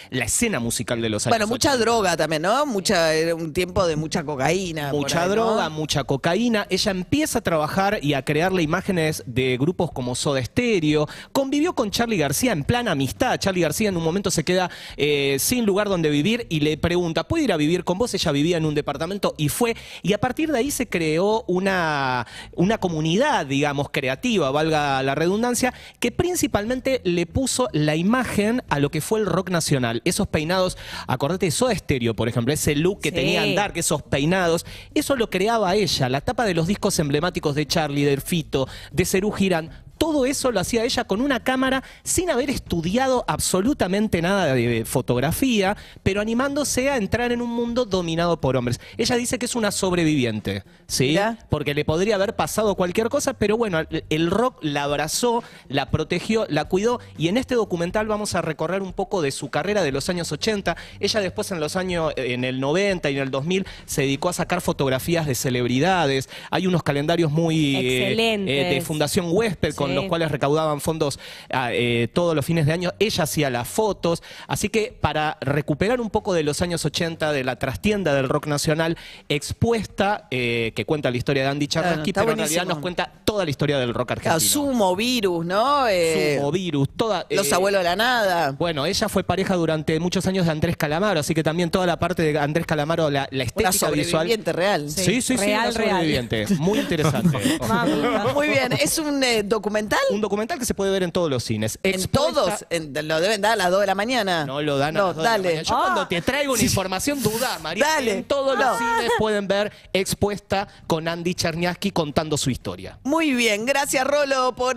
la escena musical de los años Bueno, mucha 80. droga también, ¿no? Era un tiempo de mucha cocaína. Mucha por ahí, droga, ¿no? mucha cocaína. Ella empieza a trabajar y a crearle imágenes de grupos como Soda Stereo. Convivió con Charly García en plan amistad. Charly García en un momento se queda sin lugar donde vivir y le pregunta, ¿puedo ir a vivir con vos? Ella vivía en un departamento y fue. Y a partir de ahí se creó una comunidad, digamos, creativa, valga la redundancia, que principalmente le puso la imagen a lo que fue el rock nacional. Esos peinados, acordate de Soda Stereo, por ejemplo, ese look que tenían Dark, esos peinados, eso lo creaba ella. La tapa de los discos emblemáticos de Charly, de Fito, de Serú Girán, todo eso lo hacía ella con una cámara sin haber estudiado absolutamente nada de fotografía, pero animándose a entrar en un mundo dominado por hombres. Ella dice que es una sobreviviente, ¿sí? Mira. Porque le podría haber pasado cualquier cosa, pero bueno, el rock la abrazó, la protegió, la cuidó, y en este documental vamos a recorrer un poco de su carrera de los años 80. Ella después en el 90 y en el 2000 se dedicó a sacar fotografías de celebridades. Hay unos calendarios muy de Fundación Huésped con los cuales recaudaban fondos todos los fines de año. Ella hacía las fotos. Así que para recuperar un poco de los años 80, de la trastienda del rock nacional, Expuesta, que cuenta la historia de Andy Charniansky, pero en realidad nos cuenta toda la historia del rock argentino. Sumo, Virus, ¿no? Sumo, Virus, toda... Los Abuelos de la Nada. Bueno, ella fue pareja durante muchos años de Andrés Calamaro, así que también toda la parte de Andrés Calamaro, la estética una sobreviviente visual. real. Sí, una sobreviviente. Muy interesante. Muy bien. ¿Es un documental? Un documental que se puede ver en todos los cines. ¿En todos? ¿Lo deben dar a las 2 de la mañana? No lo dan a las 2 de la mañana. Yo cuando te traigo una información, dudá, María. Dale. En todos los cines pueden ver Expuesta con Andy Charniansky contando su historia. Muy bien. Gracias, Rolo, por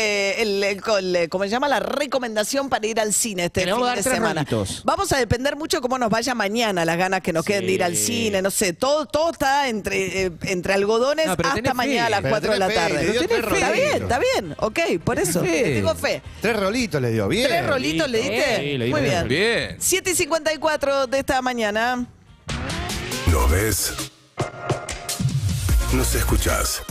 ¿cómo se llama? La recomendación para ir al cine este fin de semana. Rolitos. Vamos a depender mucho cómo nos vaya mañana, las ganas que nos queden de ir al cine, no sé, todo está entre algodones hasta mañana a las 4 de la tarde. Está bien, ok, por eso, le tengo fe. 3 rolitos le dio, bien. 3 rolitos le diste. Sí, le di muy bien. Bien. 7:54 de esta mañana. ¿Nos ves? Nos escuchás.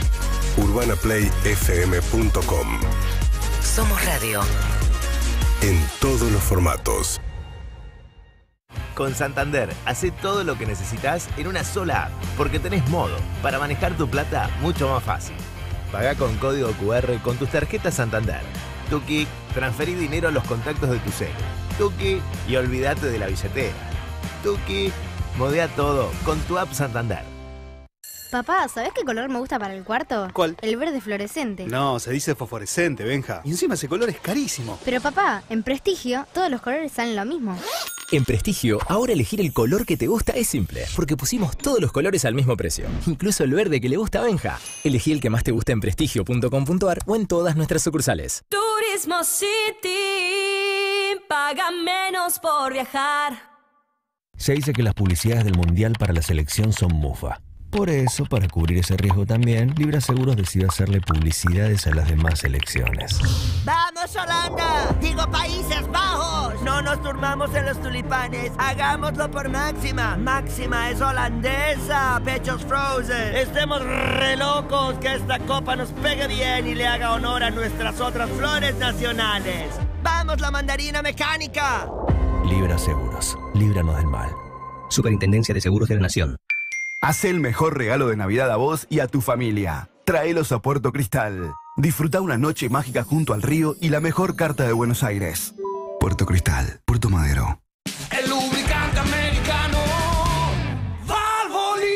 UrbanaPlayFM.com. Somos radio. En todos los formatos. Con Santander, hace todo lo que necesitas en una sola app, porque tenés modo para manejar tu plata mucho más fácil. Pagá con código QR con tus tarjetas Santander. Tuki, transferí dinero a los contactos de tu celu. Tuki, y olvídate de la billetera. Tuki, modea todo con tu app Santander. Papá, ¿sabés qué color me gusta para el cuarto? ¿Cuál? El verde fluorescente. No, se dice fosforescente, Benja. Y encima ese color es carísimo. Pero papá, en Prestigio todos los colores salen lo mismo. En Prestigio, ahora elegir el color que te gusta es simple, porque pusimos todos los colores al mismo precio, incluso el verde que le gusta a Benja. Elegí el que más te gusta en prestigio.com.ar o en todas nuestras sucursales. Turismo City, paga menos por viajar. Se dice que las publicidades del Mundial para la selección son mufa. Por eso, para cubrir ese riesgo también, Libra Seguros decidió hacerle publicidades a las demás selecciones. ¡Vamos, Holanda! ¡Digo Países Bajos! No nos durmamos en los tulipanes. ¡Hagámoslo por Máxima! ¡Máxima es holandesa! ¡Pechos frozen! ¡Estemos re locos! ¡Que esta copa nos pegue bien y le haga honor a nuestras otras flores nacionales! ¡Vamos, la mandarina mecánica! Libra Seguros. Líbranos del mal. Superintendencia de Seguros de la Nación. Haz el mejor regalo de Navidad a vos y a tu familia. Tráelos a Puerto Cristal. Disfruta una noche mágica junto al río y la mejor carta de Buenos Aires. Puerto Cristal, Puerto Madero. El lubricante americano Valvoline.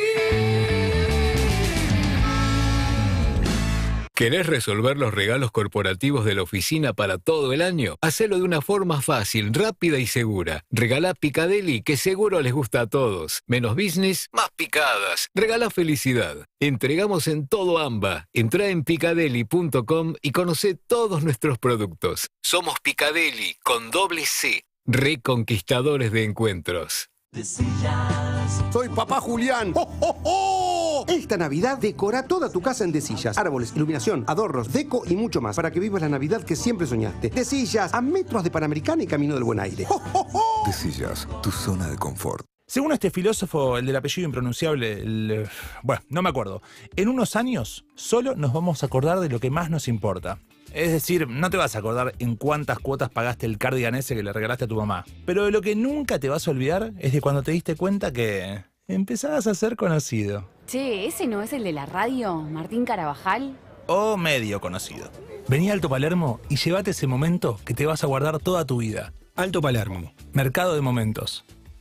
¿Querés resolver los regalos corporativos de la oficina para todo el año? Hacelo de una forma fácil, rápida y segura. Regalá Picadeli, que seguro les gusta a todos. Menos business, más picadas. Regalá felicidad. Entregamos en todo AMBA. Entrá en picadeli.com y conocé todos nuestros productos. Somos Picadeli, con doble C. Reconquistadores de encuentros. Soy Papá Julián. ¡Oh, oh, oh! Esta Navidad decora toda tu casa en Desillas. Árboles, iluminación, adornos, deco y mucho más para que vivas la Navidad que siempre soñaste. Desillas, a metros de Panamericana y Camino del Buen Aire. ¡Oh, oh, oh! Desillas, tu zona de confort. Según este filósofo, el del apellido impronunciable, bueno, no me acuerdo. En unos años solo nos vamos a acordar de lo que más nos importa. Es decir, no te vas a acordar en cuántas cuotas pagaste el cardigan ese que le regalaste a tu mamá. Pero de lo que nunca te vas a olvidar es de cuando te diste cuenta que empezabas a ser conocido. Che, ¿ese no es el de la radio? ¿Martín Carabajal? O medio conocido. Vení a Alto Palermo y llévate ese momento que te vas a guardar toda tu vida. Alto Palermo, mercado de momentos.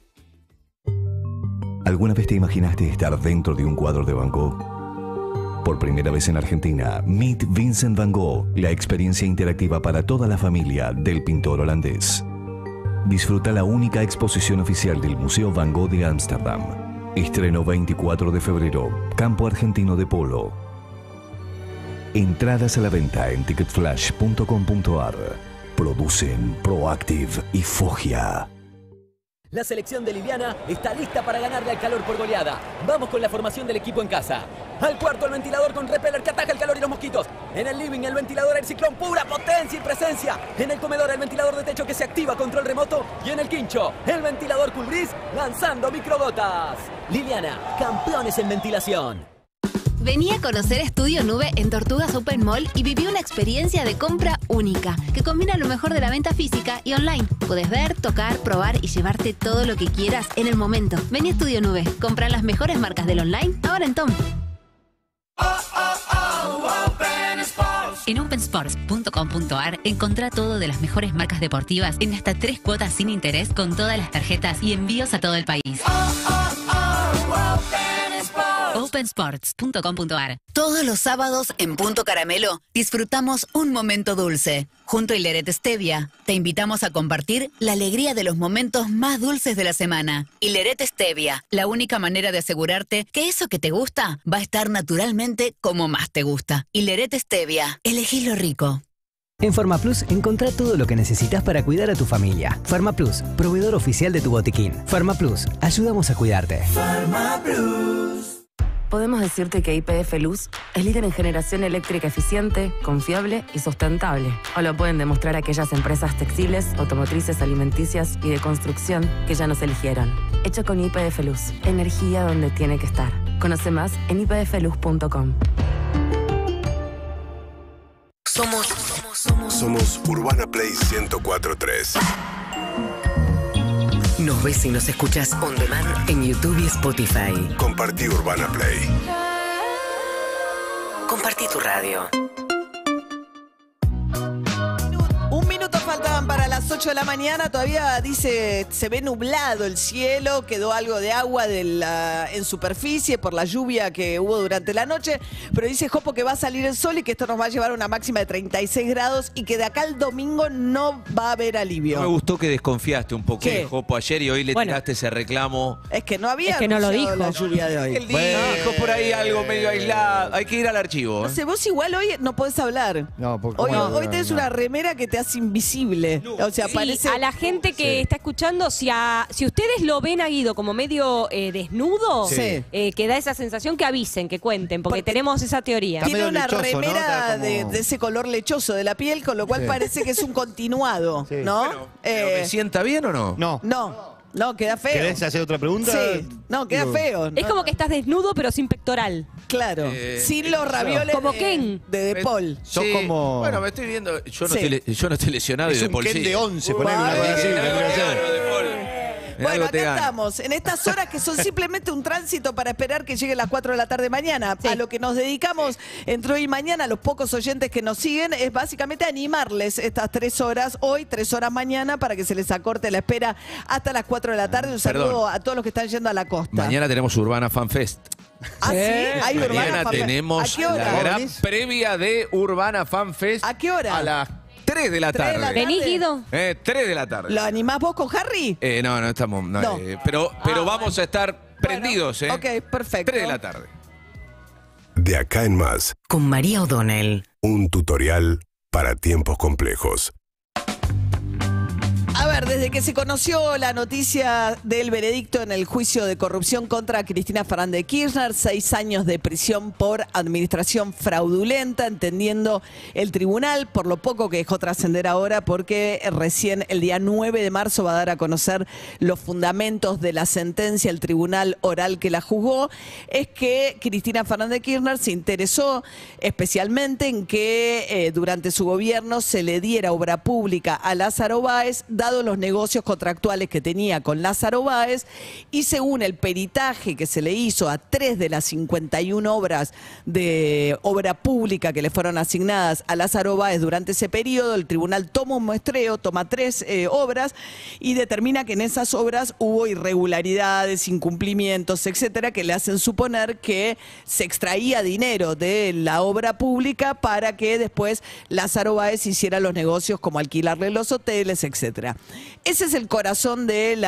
¿Alguna vez te imaginaste estar dentro de un cuadro de Van Gogh? Por primera vez en Argentina, Meet Vincent Van Gogh, la experiencia interactiva para toda la familia del pintor holandés. Disfruta la única exposición oficial del Museo Van Gogh de Ámsterdam. Estreno 24 de febrero, Campo Argentino de Polo. Entradas a la venta en ticketflash.com.ar. Producen Proactive y Foggia. La selección de Liliana está lista para ganarle al calor por goleada. Vamos con la formación del equipo en casa. Al cuarto el ventilador con repeller que ataca el calor y los mosquitos. En el living el ventilador el ciclón, pura potencia y presencia. En el comedor el ventilador de techo que se activa control remoto. Y en el quincho el ventilador Cool Breeze lanzando microgotas. Liliana, campeones en ventilación. Vení a conocer Estudio Nube en Tortugas Open Mall y viví una experiencia de compra única que combina lo mejor de la venta física y online. Podés ver, tocar, probar y llevarte todo lo que quieras en el momento. Vení a Estudio Nube, compra las mejores marcas del online ahora en Tom. En opensports.com.ar encontrá todo de las mejores marcas deportivas en hasta 3 cuotas sin interés con todas las tarjetas y envíos a todo el país. opensports.com.ar. Todos los sábados en Punto Caramelo disfrutamos un momento dulce. Junto a Hileret Stevia, te invitamos a compartir la alegría de los momentos más dulces de la semana. Hileret Stevia, la única manera de asegurarte que eso que te gusta va a estar naturalmente como más te gusta. Hileret Stevia, elegí lo rico. En Farmaplus encontrá todo lo que necesitas para cuidar a tu familia. Farmaplus, proveedor oficial de tu botiquín. Farmaplus, ayudamos a cuidarte. Farmaplus. Podemos decirte que YPF Luz es líder en generación eléctrica eficiente, confiable y sustentable. O lo pueden demostrar aquellas empresas textiles, automotrices, alimenticias y de construcción que ya nos eligieron. Hecho con YPF Luz. Energía donde tiene que estar. Conoce más en ypfluz.com. Somos Urbana Play 104.3. Nos ves y nos escuchas on demand en YouTube y Spotify. Compartí Urbana Play. Compartí tu radio. Un minuto faltaban para las 8 de la mañana. Todavía dice, se ve nublado el cielo. Quedó algo de agua en superficie por la lluvia que hubo durante la noche. Pero dice Jopo que va a salir el sol y que esto nos va a llevar a una máxima de 36 grados y que de acá al domingo no va a haber alivio. No me gustó que desconfiaste un poco de Jopo ayer y hoy le tiraste ese reclamo. Es que no había no lo dijo. la lluvia de hoy. Él dijo por ahí algo medio aislado. Hay que ir al archivo. No sé, vos igual hoy no podés hablar. No, porque hoy tenés una remera que te hace invisible. O sea, parece... A la gente que está escuchando, si ustedes lo ven a Guido como medio desnudo, que da esa sensación, que avisen, que cuenten, porque tenemos esa teoría. Tiene una remera de ese color lechoso de la piel, con lo cual parece que es un continuado, ¿no? Bueno, ¿pero me sienta bien o no? No, queda feo. ¿Querés hacer otra pregunta? Sí. No, queda feo. Es como que estás desnudo, pero sin pectoral. Claro. Sin los ravioles como Ken. de De Paul. Sos como... Bueno, me estoy viendo. Yo no estoy lesionado es y De un Paul Ken sí. de 11, ponele una cosa así. Bueno, acá estamos, en estas horas que son simplemente un tránsito para esperar que lleguen las 4 de la tarde mañana. A lo que nos dedicamos entre hoy y mañana, los pocos oyentes que nos siguen, es básicamente animarles estas 3 horas, hoy, 3 horas mañana, para que se les acorte la espera hasta las 4 de la tarde. Un saludo a todos los que están yendo a la costa. Mañana tenemos Urbana Fan Fest. ¿Ah, sí? Hay Urbana Mañana Fan Fest. tenemos ¿A qué hora? la gran previa de Urbana Fan Fest. ¿A qué hora? A las 3 de la tarde. ¿Venís, Guido? 3 de la tarde. ¿Lo animás vos con Harry? No estamos. No. Pero vamos a estar prendidos, Ok, perfecto. 3 de la tarde. De acá en más. Con María O'Donnell. Un tutorial para tiempos complejos. A ver, ver, desde que se conoció la noticia del veredicto en el juicio de corrupción contra Cristina Fernández de Kirchner, 6 años de prisión por administración fraudulenta, entendiendo el tribunal, por lo poco que dejó trascender ahora, porque recién el día 9 de marzo va a dar a conocer los fundamentos de la sentencia, el tribunal oral que la juzgó, es que Cristina Fernández de Kirchner se interesó especialmente en que durante su gobierno se le diera obra pública a Lázaro Báez, dado los negocios contractuales que tenía con Lázaro Báez, y según el peritaje que se le hizo a 3 de las 51 obras de obra pública que le fueron asignadas a Lázaro Báez durante ese periodo, el tribunal toma un muestreo, toma 3 obras y determina que en esas obras hubo irregularidades, incumplimientos, etcétera, que le hacen suponer que se extraía dinero de la obra pública para que después Lázaro Báez hiciera los negocios como alquilarle los hoteles, etcétera. Ese es el corazón de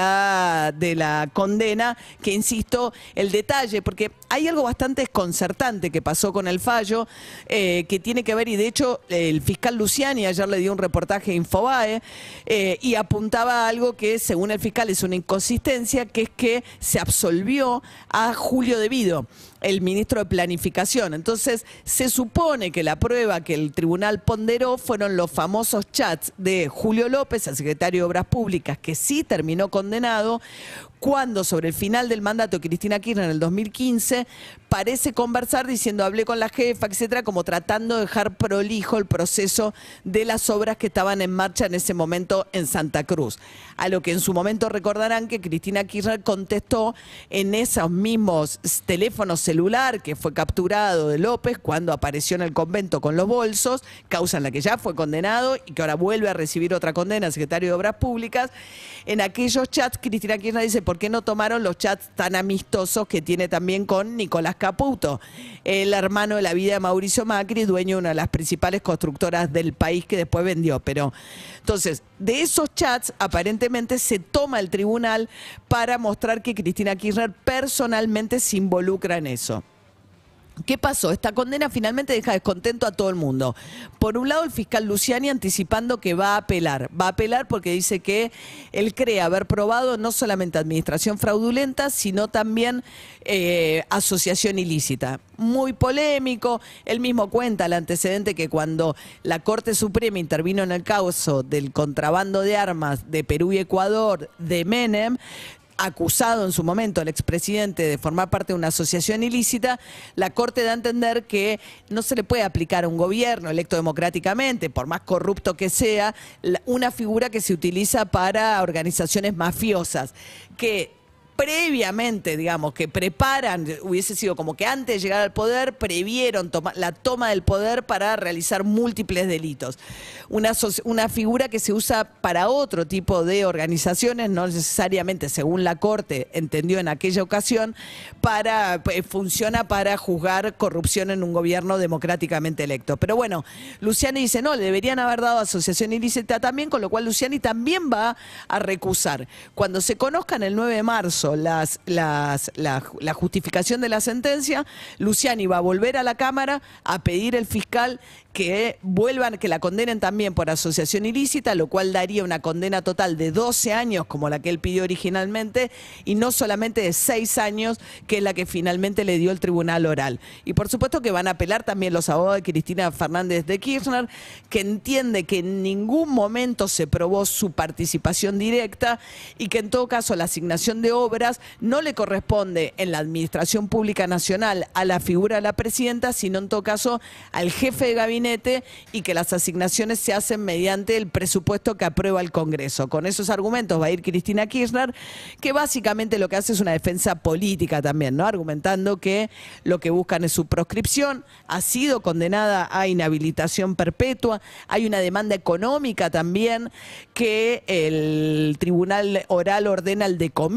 la condena, que insisto, el detalle, porque hay algo bastante desconcertante que pasó con el fallo, que tiene que ver, y de hecho el fiscal Luciani ayer le dio un reportaje a Infobae y apuntaba a algo que según el fiscal es una inconsistencia, que es que se absolvió a Julio De Vido, el ministro de Planificación. Entonces, se supone que la prueba que el tribunal ponderó fueron los famosos chats de Julio López, el secretario de Obras Públicas, que sí terminó condenado, cuando sobre el final del mandato de Cristina Kirchner en el 2015 parece conversar diciendo hablé con la jefa, etcétera, como tratando de dejar prolijo el proceso de las obras que estaban en marcha en ese momento en Santa Cruz. A lo que en su momento recordarán que Cristina Kirchner contestó en esos mismos teléfonos celular que fue capturado de López cuando apareció en el convento con los bolsos, causa en la que ya fue condenado y que ahora vuelve a recibir otra condena, secretario de Obras Públicas. En aquellos chats Cristina Kirchner dice, ¿por qué no tomaron los chats tan amistosos que tiene también con Nicolás Caputo, el hermano de la vida de Mauricio Macri, dueño de una de las principales constructoras del país que después vendió? Pero entonces, de esos chats aparentemente se toma el tribunal para mostrar que Cristina Kirchner personalmente se involucra en eso. ¿Qué pasó? Esta condena finalmente deja descontento a todo el mundo. Por un lado, el fiscal Luciani anticipando que va a apelar. Va a apelar porque dice que él cree haber probado no solamente administración fraudulenta, sino también asociación ilícita. Muy polémico. Él mismo cuenta el antecedente que cuando la Corte Suprema intervino en el caso del contrabando de armas de Perú y Ecuador de Menem, acusado en su momento el expresidente de formar parte de una asociación ilícita, la Corte da a entender que no se le puede aplicar a un gobierno electo democráticamente, por más corrupto que sea, una figura que se utiliza para organizaciones mafiosas, que previamente, digamos, que preparan, hubiese sido como que antes de llegar al poder, previeron la toma del poder para realizar múltiples delitos. Una figura que se usa para otro tipo de organizaciones, no necesariamente, según la Corte entendió en aquella ocasión, funciona para juzgar corrupción en un gobierno democráticamente electo. Pero bueno, Luciani dice, no, le deberían haber dado asociación ilícita también, con lo cual Luciani también va a recusar. Cuando se conozcan el 9 de marzo la justificación de la sentencia, Luciani va a volver a la Cámara a pedir al fiscal que la condenen también por asociación ilícita, lo cual daría una condena total de 12 años como la que él pidió originalmente y no solamente de 6 años que es la que finalmente le dio el tribunal oral. Y por supuesto que van a apelar también los abogados de Cristina Fernández de Kirchner, que entiende que en ningún momento se probó su participación directa y que en todo caso la asignación de obras no le corresponde en la Administración Pública Nacional a la figura de la presidenta, sino en todo caso al jefe de gabinete, y que las asignaciones se hacen mediante el presupuesto que aprueba el Congreso. Con esos argumentos va a ir Cristina Kirchner, que básicamente lo que hace es una defensa política también, ¿no? Argumentando que lo que buscan es su proscripción, ha sido condenada a inhabilitación perpetua, hay una demanda económica también, que el tribunal oral ordena el decomiso de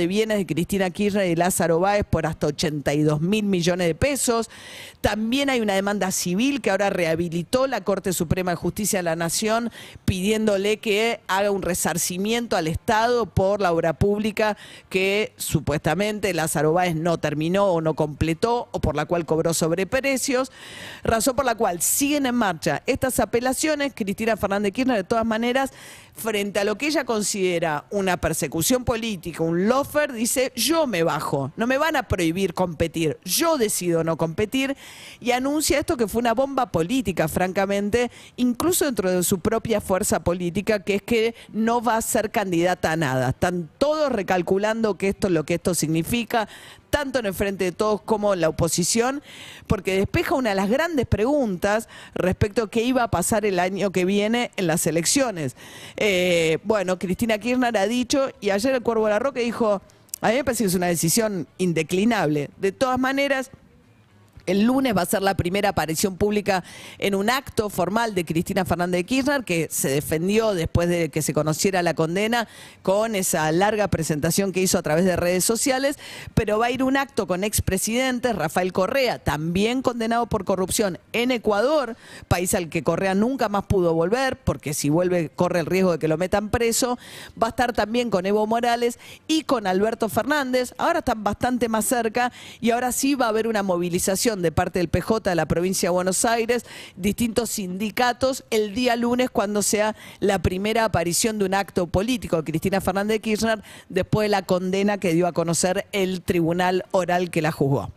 de bienes de Cristina Kirchner y Lázaro Báez por hasta 82.000 millones de pesos. También hay una demanda civil que ahora rehabilitó la Corte Suprema de Justicia de la Nación pidiéndole que haga un resarcimiento al Estado por la obra pública que supuestamente Lázaro Báez no terminó o no completó o por la cual cobró sobreprecios, razón por la cual siguen en marcha estas apelaciones. Cristina Fernández Kirchner, de todas maneras, frente a lo que ella considera una persecución política, un lawfare, dice: yo me bajo, no me van a prohibir competir, yo decido no competir, y anuncia esto que fue una bomba política, francamente, incluso dentro de su propia fuerza política, que es que no va a ser candidata a nada. Están todos recalculando que esto es lo que esto significa, tanto en el Frente de Todos como en la oposición, porque despeja una de las grandes preguntas respecto a qué iba a pasar el año que viene en las elecciones. Bueno, Cristina Kirchner ha dicho, y ayer el Cuervo Larroque dijo, a mí me parece que es una decisión indeclinable. De todas maneras, el lunes va a ser la primera aparición pública en un acto formal de Cristina Fernández de Kirchner, que se defendió después de que se conociera la condena con esa larga presentación que hizo a través de redes sociales, pero va a ir un acto con expresidentes, Rafael Correa, también condenado por corrupción en Ecuador, país al que Correa nunca más pudo volver, porque si vuelve corre el riesgo de que lo metan preso. Va a estar también con Evo Morales y con Alberto Fernández. Ahora están bastante más cerca y ahora sí va a haber una movilización de parte del PJ de la provincia de Buenos Aires, distintos sindicatos, el día lunes, cuando sea la primera aparición de un acto político de Cristina Fernández de Kirchner después de la condena que dio a conocer el tribunal oral que la juzgó.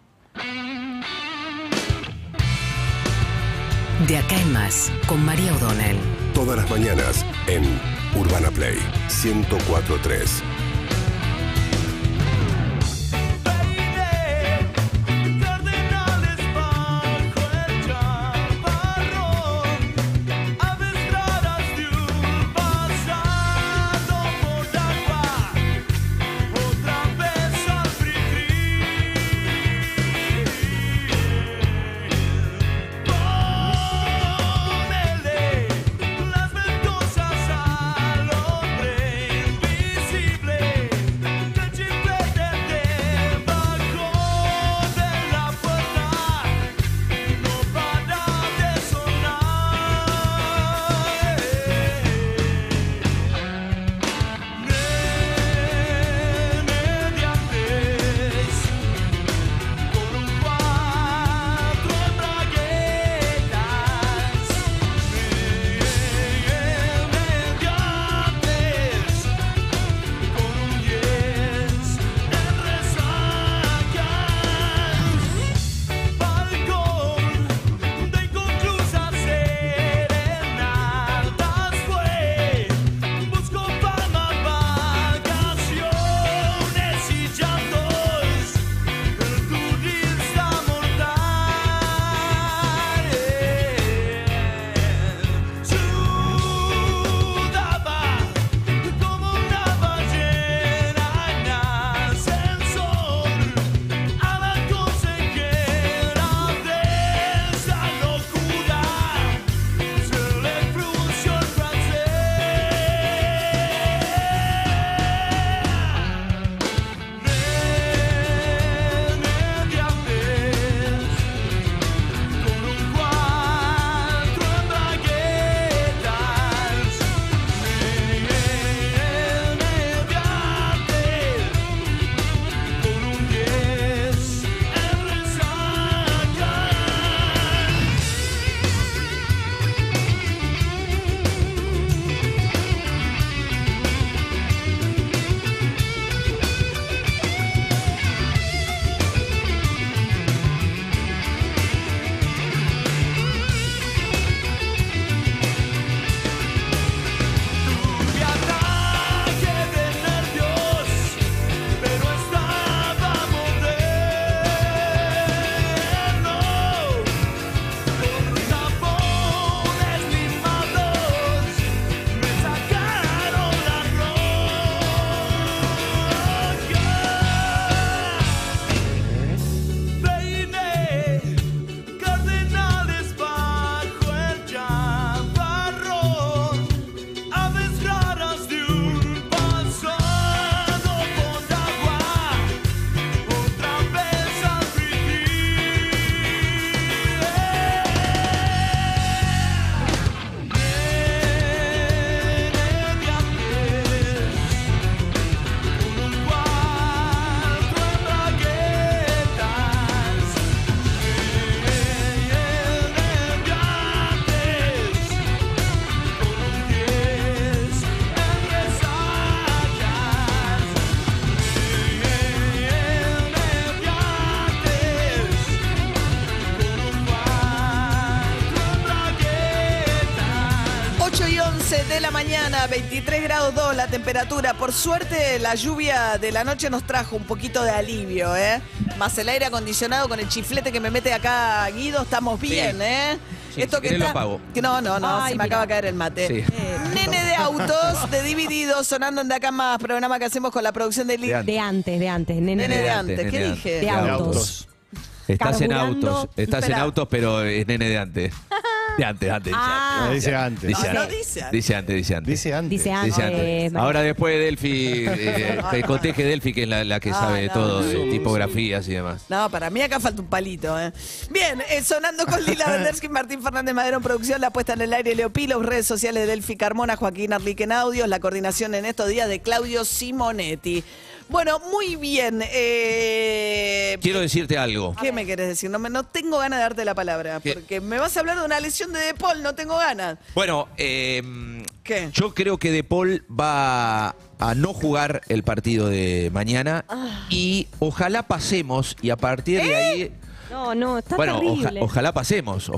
De acá en más, con María O'Donnell. Todas las mañanas en Urbana Play 104.3. Las ventosas al hombre invisible. mañana, 23 grados 2 la temperatura. Por suerte, la lluvia de la noche nos trajo un poquito de alivio, ¿eh? Más el aire acondicionado con el chiflete que me mete acá Guido, estamos bien, ¿eh? Sí, esto si que está... lo pago. No, Ay, se me acaba de caer el mate. Sí. Nene de autos, de Divididos, sonando en De Acá Más, programa que hacemos con la producción de De antes, nene de antes. ¿Qué dije? De autos. Estás en autos, Espera. pero es nene de antes. De antes. Dice antes. Dice antes. Dice antes. Ahora después de Delphi, te conté que Delphi, que es la que sabe de todo, de tipografías y demás. No, para mí acá falta un palito, ¿eh? Bien, sonando con Lila Vendersky, Martín Fernández Madero en producción, la puesta en el aire Leo Pilos, redes sociales de Delphi Carmona, Joaquín Arlique en audios, la coordinación en estos días de Claudio Simonetti. Bueno, muy bien. Quiero decirte algo. ¿Qué me querés decir? No tengo ganas de darte la palabra, porque me vas a hablar de una lesión de Paul, no tengo ganas. Bueno, ¿Qué? Yo creo que De Paul va a no jugar el partido de mañana y ojalá pasemos y a partir de ahí... No, está terrible. Ojalá pasemos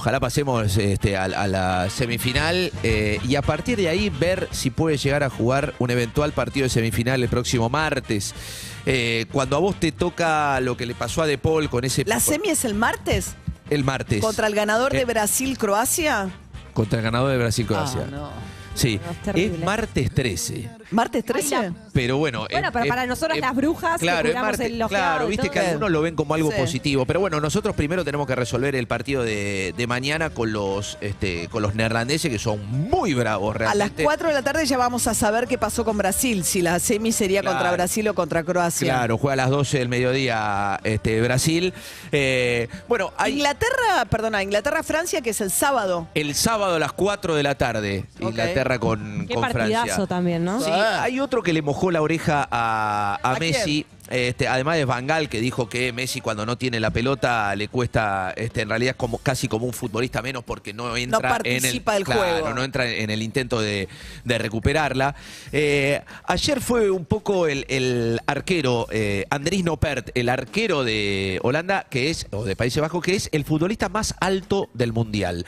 a la semifinal y a partir de ahí ver si puede llegar a jugar un eventual partido de semifinal el próximo martes. Cuando a vos te toca lo que le pasó a De Paul con ese... ¿La semi es el martes? El martes. ¿Contra el ganador de Brasil-Croacia? Contra el ganador de Brasil-Croacia. No. Sí, No, es martes 13. ¿Martes 13? Pero bueno... Pero para nosotros las brujas, claro, que cuidamos el claro, viste que algunos lo ven como algo positivo. Pero bueno, nosotros primero tenemos que resolver el partido de mañana con los neerlandeses, que son muy bravos realmente. A las 4 de la tarde ya vamos a saber qué pasó con Brasil, si la semi sería contra Brasil o contra Croacia. Claro, juega a las 12 del mediodía Brasil. Bueno, hay... Inglaterra-Francia, que es el sábado. El sábado a las 4 de la tarde, Inglaterra con partidazo Francia. También, ¿no? Sí, hay otro que le mojó la oreja a Messi. Además de Van Gaal, que dijo que Messi cuando no tiene la pelota le cuesta, en realidad es casi como un futbolista menos porque no entra participa del juego. No entra en el intento de recuperarla. Ayer fue un poco el arquero, Andries Noppert, el arquero de Holanda, o de Países Bajos, que es el futbolista más alto del Mundial.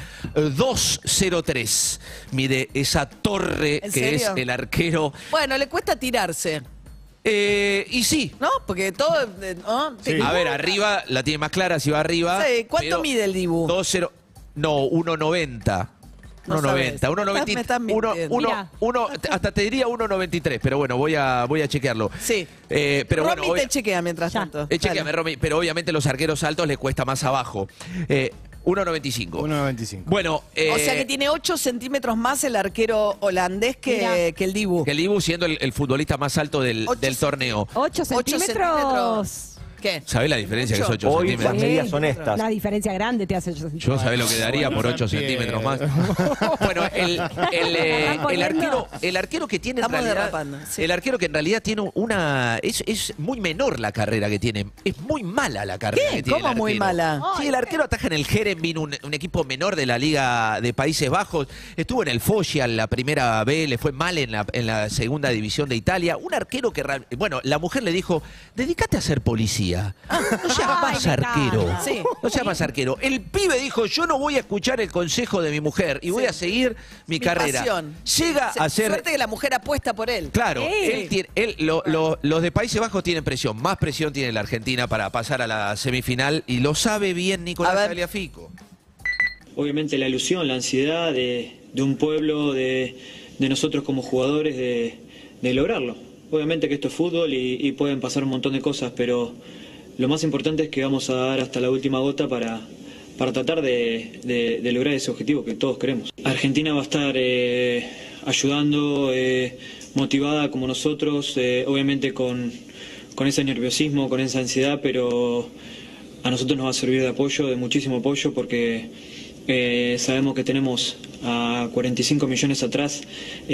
2.03 mide esa torre que es el arquero. Bueno, le cuesta tirarse. Y sí. ¿No? Porque todo... Sí. A ver, arriba la tiene más clara si va arriba. Sí. ¿Cuánto mide el Dibu? 2.0... No, 1.90. 1.90. Hasta te diría 1.93, pero bueno, voy a chequearlo. Sí. Pero Romy bueno, te chequea mientras tanto. Chequeame, Romy, pero obviamente los arqueros altos les cuesta más abajo. 1.95. 1.95. Bueno, o sea que tiene 8 centímetros más el arquero holandés que el Dibu. Que el Dibu siendo el futbolista más alto del torneo. 8 centímetros. ¿Qué? ¿Sabés la diferencia que es 8 Hoy centímetros? las medidas son estas. La diferencia grande te hace 8 centímetros. Yo sabés lo que daría por 8 centímetros más. Bueno, el arquero que tiene en realidad, el arquero que en realidad tiene es muy menor la carrera que tiene. Es muy mala la carrera que tiene. ¿Cómo muy mala? Sí, el arquero ataja en el Heerenveen, un equipo menor de la Liga de Países Bajos. Estuvo en el Foggia en la primera B, le fue mal en la segunda división de Italia. Un arquero que, bueno, la mujer le dijo, dedícate a ser policía. No seas más arquero. Sí. No seas más arquero. El pibe dijo, yo no voy a escuchar el consejo de mi mujer y voy a seguir mi carrera. Pasión. Llega a ser... Suerte que la mujer apuesta por él. Claro, los de Países Bajos tienen presión. Más presión tiene la Argentina para pasar a la semifinal y lo sabe bien Nicolás Tagliafico. Obviamente la ilusión, la ansiedad de un pueblo, de nosotros como jugadores, de lograrlo. Obviamente que esto es fútbol y pueden pasar un montón de cosas, pero lo más importante es que vamos a dar hasta la última gota para tratar de lograr ese objetivo que todos queremos. Argentina va a estar ayudando, motivada como nosotros, obviamente con ese nerviosismo, con esa ansiedad, pero a nosotros nos va a servir de apoyo, de muchísimo apoyo, porque sabemos que tenemos a 45 millones atrás,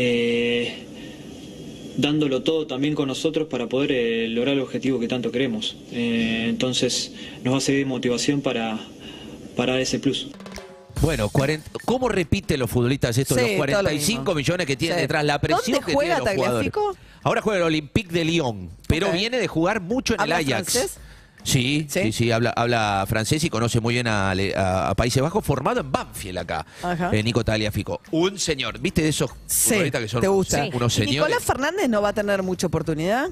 dándolo todo también con nosotros para poder lograr el objetivo que tanto queremos. Entonces nos va a servir de motivación para dar ese plus. Bueno, ¿cómo repiten los futbolistas esto? Sí, los 45 millones que tienen detrás, la presión ¿Dónde que juega tienen los jugadores. Tagliafico? Ahora juega el Olympique de Lyon, pero viene de jugar mucho en el Ajax. ¿Francés? Sí, habla francés y conoce muy bien a Países Bajos, formado en Banfield acá, Nico Tagliafico. Un señor, ¿viste de esos futbolistas que son ¿Te gusta? unos ¿Y señores? Nicolás Fernández no va a tener mucha oportunidad?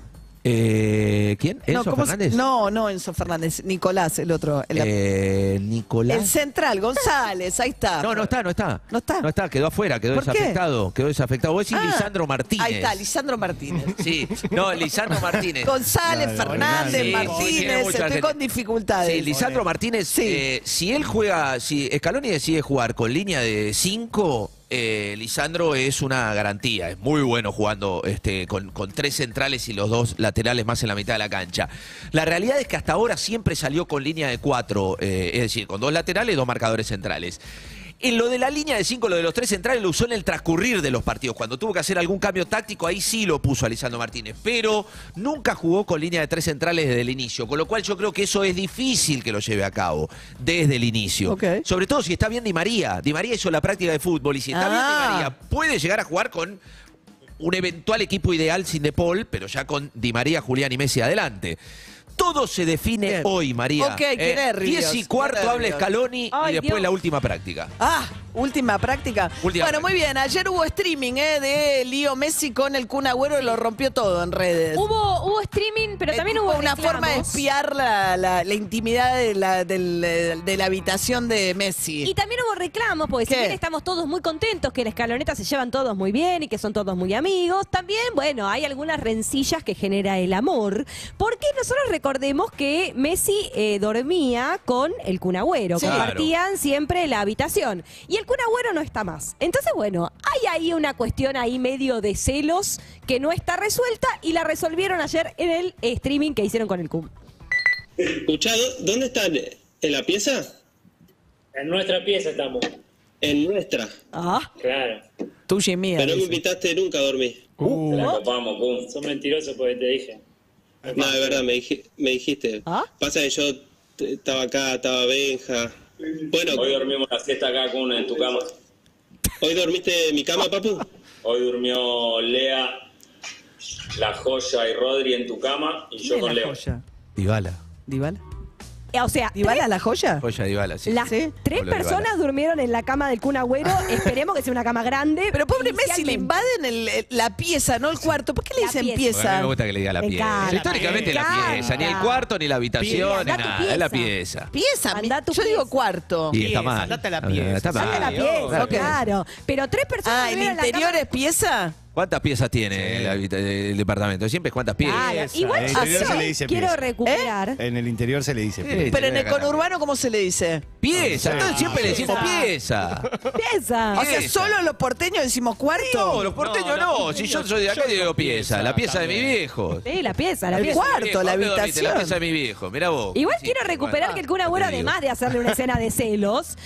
¿Quién? ¿Enzo Fernández? No, Enzo Fernández. Nicolás, el otro. Nicolás. El central, González, ahí está. No está. No está, quedó afuera, quedó desafectado. Quedó desafectado. Vos decís Lisandro Martínez. Ahí está, Lisandro Martínez. Sí, no, Lisandro Martínez. González, Fernández, Martínez, estoy con dificultades. Sí, Lisandro Martínez, si él juega, si Scaloni decide jugar con línea de 5, Lisandro es una garantía, es muy bueno jugando con 3 centrales y los 2 laterales más en la mitad de la cancha. La realidad es que hasta ahora siempre salió con línea de 4, es decir, con 2 laterales y 2 marcadores centrales. En lo de la línea de 5, lo de los 3 centrales, lo usó en el transcurrir de los partidos. Cuando tuvo que hacer algún cambio táctico, ahí sí lo puso a Lisandro Martínez. Pero nunca jugó con línea de 3 centrales desde el inicio. Con lo cual yo creo que eso es difícil que lo lleve a cabo desde el inicio. Sobre todo si está bien Di María. Di María hizo la práctica de fútbol. Y si está bien Di María, puede llegar a jugar con un eventual equipo ideal sin De Paul, pero ya con Di María, Julián y Messi adelante. Todo se define hoy, María. Ok, qué nervios. 10:15 habla Scaloni y después la última práctica. Última práctica. Bueno, muy bien. Ayer hubo streaming de Lío Messi con el Kun Agüero y lo rompió todo en redes. Hubo streaming, pero también hubo una forma de espiar la intimidad de la habitación de Messi. Y también hubo reclamos, porque si bien estamos todos muy contentos que en Escaloneta se llevan todos muy bien y que son todos muy amigos, también, bueno, hay algunas rencillas que genera el amor. Porque nosotros recordemos que Messi dormía con el Kun Agüero, compartían siempre la habitación. Y el Kun Agüero no está más. Entonces, bueno, hay ahí una cuestión ahí medio de celos que no está resuelta y la resolvieron ayer en el streaming que hicieron con el Kun. Escuchá, ¿dónde están? ¿En la pieza? En nuestra pieza estamos. ¿En nuestra? Claro. Tuya y mía. Pero no me invitaste nunca a dormir. Te la copamos, Kun. Son mentirosos porque te dije. No, de verdad, me dijiste. Pasa que yo estaba acá, estaba Benja. Bueno, hoy dormimos la siesta acá, Kun, en tu cama. ¿Hoy dormiste en mi cama, papu? Hoy durmió Lea, La Joya y Rodri en tu cama y yo con Leo. Dybala. O sea, ¿Dybala la joya? Joya Dybala, sí. Las 3 personas durmieron en la cama del Kun Agüero. Esperemos que sea una cama grande. Pero pobre Messi, le invaden la pieza, no el cuarto. ¿Por qué le dicen pieza? A mí me gusta que le diga la pieza. Históricamente la pieza, ni el cuarto, ni la habitación, ni nada. Es la pieza. Pieza, yo digo cuarto. Y está mal. Andate a la pieza. Está mal. Andate a la pieza, claro. Pero 3 personas ¿el interior es pieza? ¿Cuántas piezas tiene el departamento? Siempre es cuántas piezas. Igual En el interior se le dice quiero pieza. recuperar. En el interior se le dice pieza. Pero en el conurbano, ¿cómo se le dice? Pieza. Entonces siempre le decimos pieza. Pieza. O sea, ¿solo los porteños decimos cuarto? No, los porteños no. Si yo soy de acá, digo pieza. La pieza de mi viejo. Sí, la pieza. El cuarto, la habitación. La pieza de mi viejo. Mirá vos. Igual quiero recuperar que el Kun Agüero, además de hacerle una escena de celos,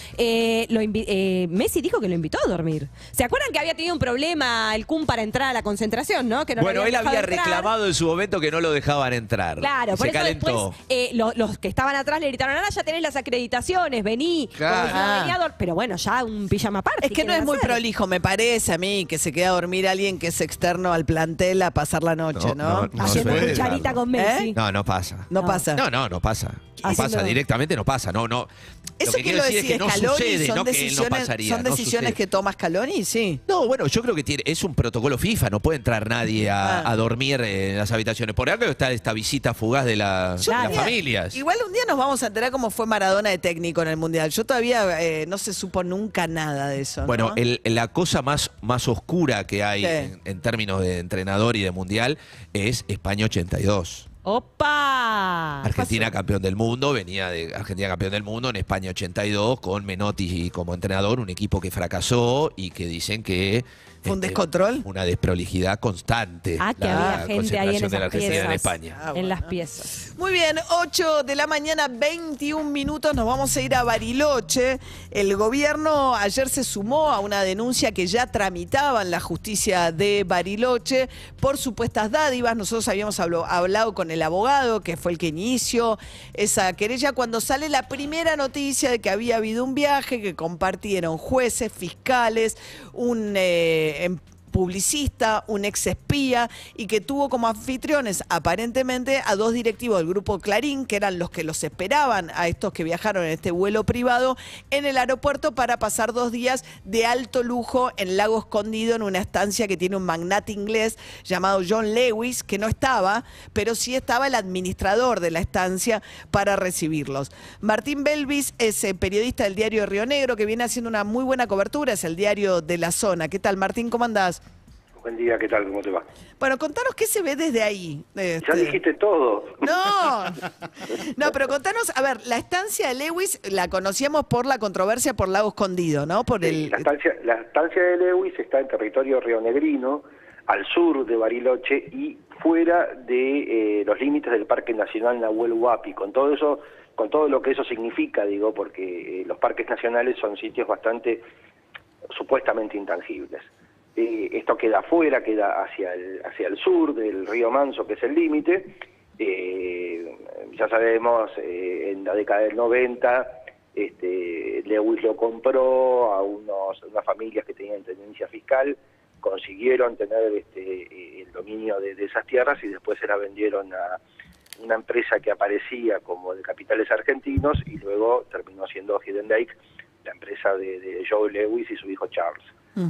Messi dijo que lo invitó a dormir. ¿Se acuerdan que había tenido un problema el Kun para entrar a la concentración? ¿No? Que no bueno, él había reclamado en su momento que no lo dejaban entrar. Claro, por se eso calentó. después los que estaban atrás le gritaron, ahora ya tenés las acreditaciones, vení. Claro. Pero bueno, ya un pijama party. Es que no es muy prolijo, me parece a mí, que se queda a dormir alguien que es externo al plantel a pasar la noche, ¿no? Haciendo cucharita con Messi. No pasa. No pasa. No pasa. No pasa, directamente no pasa. No. Eso Lo que que quiero lo decir es decía que no Scaloni, sucede, son no que él no decisiones, pasaría. son no decisiones sucede. que toma Scaloni, sí. No, bueno, yo creo que es un protocolo FIFA, no puede entrar nadie a dormir en las habitaciones. Por algo está esta visita fugaz de las familias. Igual un día nos vamos a enterar cómo fue Maradona de técnico en el Mundial. Yo todavía no se supo nunca nada de eso. Bueno, ¿no? la cosa más oscura que hay en términos de entrenador y de Mundial es España 82. ¡Opa! Argentina campeón del mundo, venía de Argentina campeón del mundo en España 82 con Menotti como entrenador, un equipo que fracasó y que dicen que ¿fue un descontrol? Una desprolijidad constante. Que había gente ahí en de la esas Argentina piezas. en España. En las piezas. Muy bien, 8 de la mañana, 21 minutos, nos vamos a ir a Bariloche. El gobierno ayer se sumó a una denuncia que ya tramitaba en la justicia de Bariloche por supuestas dádivas. Nosotros habíamos hablado con el abogado, que fue el que inició esa querella, cuando sale la primera noticia de que había habido un viaje que compartieron jueces, fiscales, publicista, un ex espía y que tuvo como anfitriones aparentemente a 2 directivos del grupo Clarín, que eran los que los esperaban a estos que viajaron en este vuelo privado en el aeropuerto para pasar 2 días de alto lujo en Lago Escondido, en una estancia que tiene un magnate inglés llamado John Lewis, que no estaba, pero sí estaba el administrador de la estancia para recibirlos. Martín Belvis es periodista del diario Río Negro, que viene haciendo una muy buena cobertura, es el diario de la zona. ¿Qué tal, Martín? ¿Cómo andás? Buen día, ¿qué tal? ¿Cómo te va? Bueno, contanos qué se ve desde ahí. Ya dijiste todo. No, pero contanos, a ver, la estancia de Lewis la conocíamos por la controversia por Lago Escondido, ¿no? La estancia de Lewis está en territorio rionegrino, al sur de Bariloche y fuera de los límites del Parque Nacional Nahuel Huapi, con todo eso, con todo lo que eso significa, digo, porque los parques nacionales son sitios bastante supuestamente intangibles. Esto queda afuera, queda hacia el sur del río Manso, que es el límite. Ya sabemos, en la década del 90, Lewis lo compró a unas familias que tenían tendencia fiscal, consiguieron tener el dominio de esas tierras y después se la vendieron a una empresa que aparecía como de capitales argentinos y luego terminó siendo Hidden Lake, la empresa de Joe Lewis y su hijo Charles.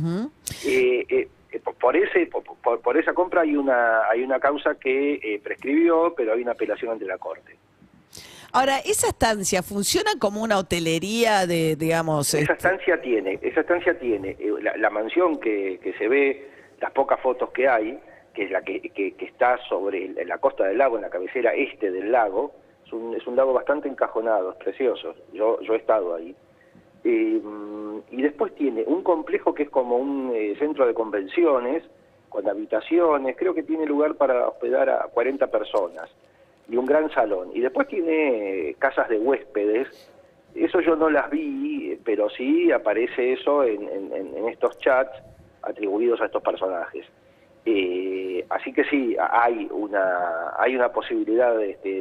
Por esa compra hay una causa que prescribió, pero hay una apelación ante la Corte. Ahora, ¿esa estancia funciona como una hotelería de, digamos... Esa estancia tiene la mansión que se ve, las pocas fotos que hay, que es la que está sobre la costa del lago, en la cabecera este del lago. Es un lago bastante encajonado, es precioso. Yo he estado ahí. Y después tiene un complejo que es como un centro de convenciones, con habitaciones, creo que tiene lugar para hospedar a 40 personas, y un gran salón. Y después tiene casas de huéspedes, eso yo no las vi, pero sí aparece eso en estos chats atribuidos a estos personajes. Así que sí, hay una posibilidad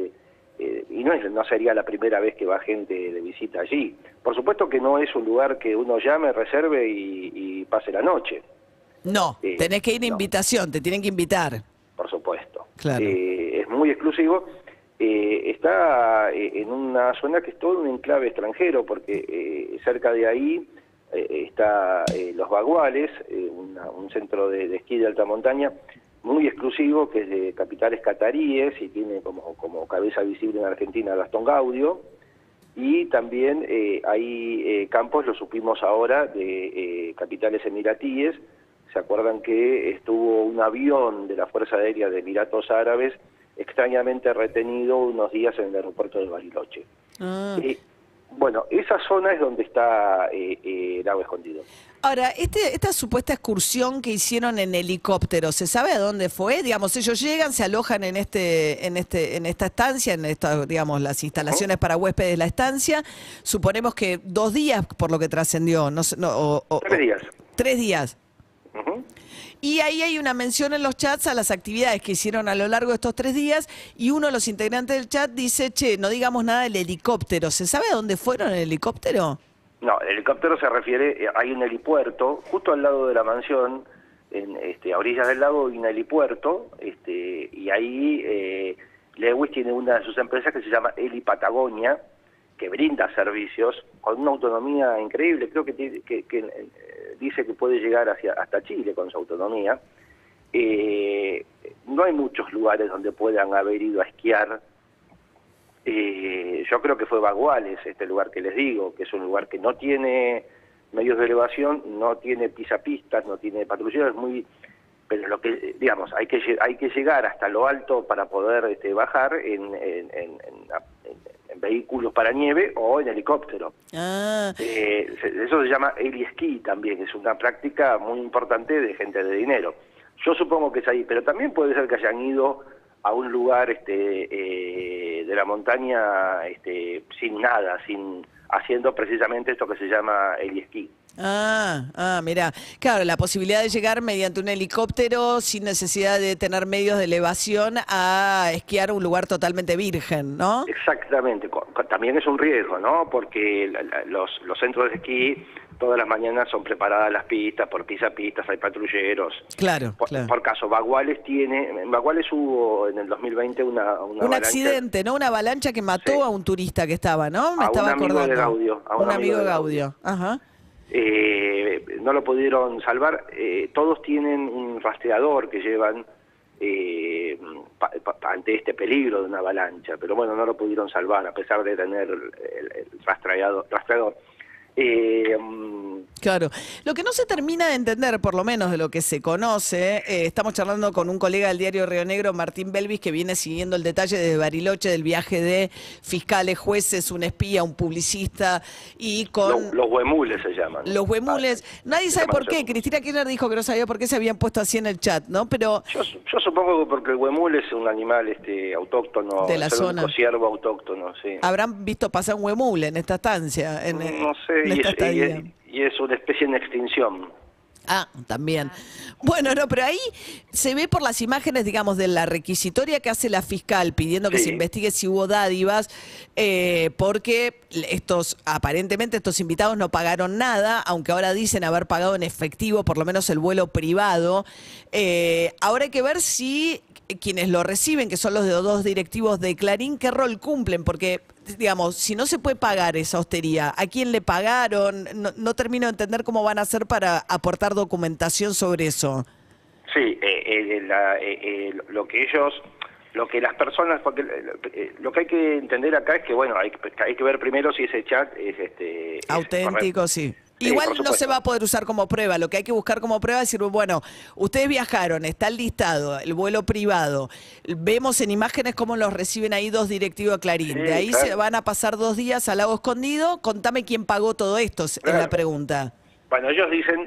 y no sería la primera vez que va gente de visita allí. Por supuesto que no es un lugar que uno llame, reserve y pase la noche. No, tenés que ir a invitación, te tienen que invitar. Por supuesto. Claro. Es muy exclusivo. Está en una zona que es todo un enclave extranjero, porque cerca de ahí está Los Baguales, un centro de esquí de alta montaña, muy exclusivo, que es de capitales cataríes y tiene como cabeza visible en Argentina Gastón Gaudio, y también hay campos, lo supimos ahora, de capitales emiratíes. ¿Se acuerdan que estuvo un avión de la Fuerza Aérea de Emiratos Árabes extrañamente retenido unos días en el aeropuerto de Bariloche? Bueno, esa zona es donde está Lago Escondido. Ahora, esta supuesta excursión que hicieron en helicóptero, ¿se sabe a dónde fue? Digamos, ellos llegan, se alojan en esta estancia, en esta, digamos, las instalaciones para huéspedes de la estancia. Suponemos que 2 días, por lo que trascendió, 3 días. 3 días. Y ahí hay una mención en los chats a las actividades que hicieron a lo largo de estos 3 días y uno de los integrantes del chat dice, che, no digamos nada del helicóptero. ¿Se sabe a dónde fueron el helicóptero? No, el helicóptero se refiere, hay un helipuerto justo al lado de la mansión, a orillas del lago hay un helipuerto, y ahí Lewis tiene una de sus empresas que se llama Heli Patagonia, que brinda servicios con una autonomía increíble. Creo que dice que puede llegar hasta Chile con su autonomía. No hay muchos lugares donde puedan haber ido a esquiar. Yo creo que fue Baguales, este lugar que les digo, que es un lugar que no tiene medios de elevación, no tiene pisapistas, no tiene patrulleros, pero lo que, digamos, hay que llegar hasta lo alto para poder bajar en vehículos para nieve o en helicóptero. Eso se llama heli-esquí también, es una práctica muy importante de gente de dinero. Yo supongo que es ahí, pero también puede ser que hayan ido a un lugar de la montaña sin nada, haciendo precisamente esto que se llama heli-esquí. Mirá. Claro, la posibilidad de llegar mediante un helicóptero sin necesidad de tener medios de elevación a esquiar un lugar totalmente virgen, ¿no? Exactamente. También es un riesgo, ¿no? Porque los centros de esquí todas las mañanas son preparadas las pistas, por pistas hay patrulleros. Claro, Por caso, en Baguales hubo en el 2020 un avalancha, accidente, ¿no? Una avalancha que mató a un turista que estaba, ¿no? Me estaba acordando. A un amigo de Gaudio. Ajá. No lo pudieron salvar. Todos tienen un rastreador que llevan ante este peligro de una avalancha, pero bueno, no lo pudieron salvar a pesar de tener el rastreador. Claro, lo que no se termina de entender, por lo menos de lo que se conoce, estamos charlando con un colega del diario Río Negro, Martín Belvis, que viene siguiendo el detalle desde Bariloche del viaje de fiscales, jueces, un espía, un publicista y con... Los huemules se llaman. Los huemules. Nadie sabe por qué. Cristina Kirchner dijo que no sabía por qué se habían puesto así en el chat, ¿no? Pero... Yo supongo que porque el huemul es un animal autóctono, de la es el zona. único ciervo autóctono, sí. Habrán visto pasar un huemul en esta estancia, no sé, y es una especie en extinción. Ah, también. Bueno, no, pero ahí se ve por las imágenes, digamos, de la requisitoria que hace la fiscal pidiendo que se investigue si hubo dádivas, porque aparentemente estos invitados no pagaron nada, aunque ahora dicen haber pagado en efectivo, por lo menos el vuelo privado. Ahora hay que ver si quienes lo reciben, que son los de 2 directivos de Clarín, qué rol cumplen, porque, digamos, si no se puede pagar esa hostería, ¿a quién le pagaron? No termino de entender cómo van a hacer para aportar documentación sobre eso. Sí, lo que las personas, porque lo que hay que entender acá es que, bueno, hay que ver primero si ese chat es auténtico, sí. Igual no se va a poder usar como prueba. Lo que hay que buscar como prueba es decir, bueno, ustedes viajaron, está el listado, el vuelo privado. Vemos en imágenes cómo los reciben ahí 2 directivos de Clarín. De ahí se van a pasar 2 días al Lago Escondido. Contame quién pagó todo esto, es la pregunta. Bueno, ellos dicen,